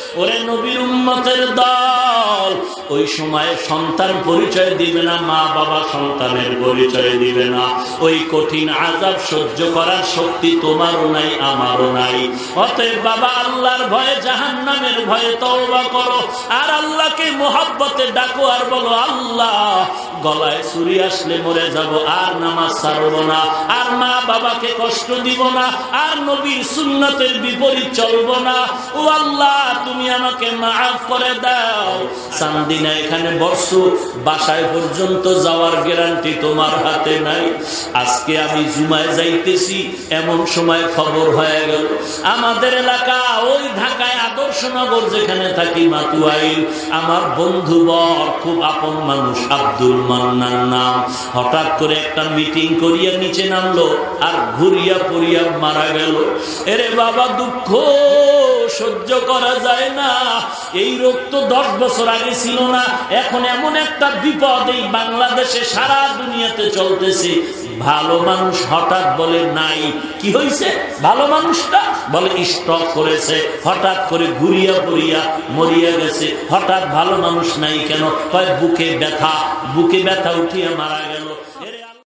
S1: ওরে নবীর উম্মতের দল, ওই সময় সন্তান পরিচয় দিবে না, মা বাবা সন্তানের পরিচয় দিবে না। ওই কঠিন আযাব সহ্য করার শক্তি তোমারও নাই, আমারও নাই। অতএব বাবা, আল্লাহর ভয়ে, জাহান্নামের ভয়ে তওবা করো, আর আল্লাহকে মোহাব্বতে ডাকো, আর বলো আল্লাহ গলায় ছুরি আসলে মরে যাব, আর নামাজ ছাড়ব না, আর মা বাবাকে কষ্ট দিব না, আর নবীর সুন্নতের বিপরীত চলব না। ও আল্লাহ, তুমি আমাকে মাফ করে দাও। চান্দিনা এখানে বসো, বাসায় পর্যন্ত যাওয়ার গ্যারান্টি তোমার হাতে নাই। আজকে আমি জুমায় যাইতেছি, এমন সময় খবর হয়ে গেল আমাদের এলাকা, ওই ঢাকায় আদর্শনগর যেখানে থাকি, মাতুয়াইল, আমার বন্ধু বর, খুব আপন মানুষ, আব্দুল মান্নান নাম, হঠাৎ করে একটা মিটিং করিয়া নিচে নামলো, আর ঘুরিয়া পড়িয়া মারা গেল। এরে বাবা, দুঃখ সহ্য করা যায় না। এই রোগ তো দশ বছর আগে ছিল না, এখন এমন একটা বিপদ এই বাংলাদেশে, সারা দুনিয়াতে চলতেছে। ভালো মানুষ হঠাৎ বলে নাই। কি হয়েছে? ভালো মানুষটা বলে স্ট্রোক করেছে, হঠাৎ করে ঘুরিয়া পড়িয়া মরিয়া গেছে। হঠাৎ ভালো মানুষ নাই কেন? বুকে ব্যথা, বুকে ব্যথা উঠিয়া মারা গেল।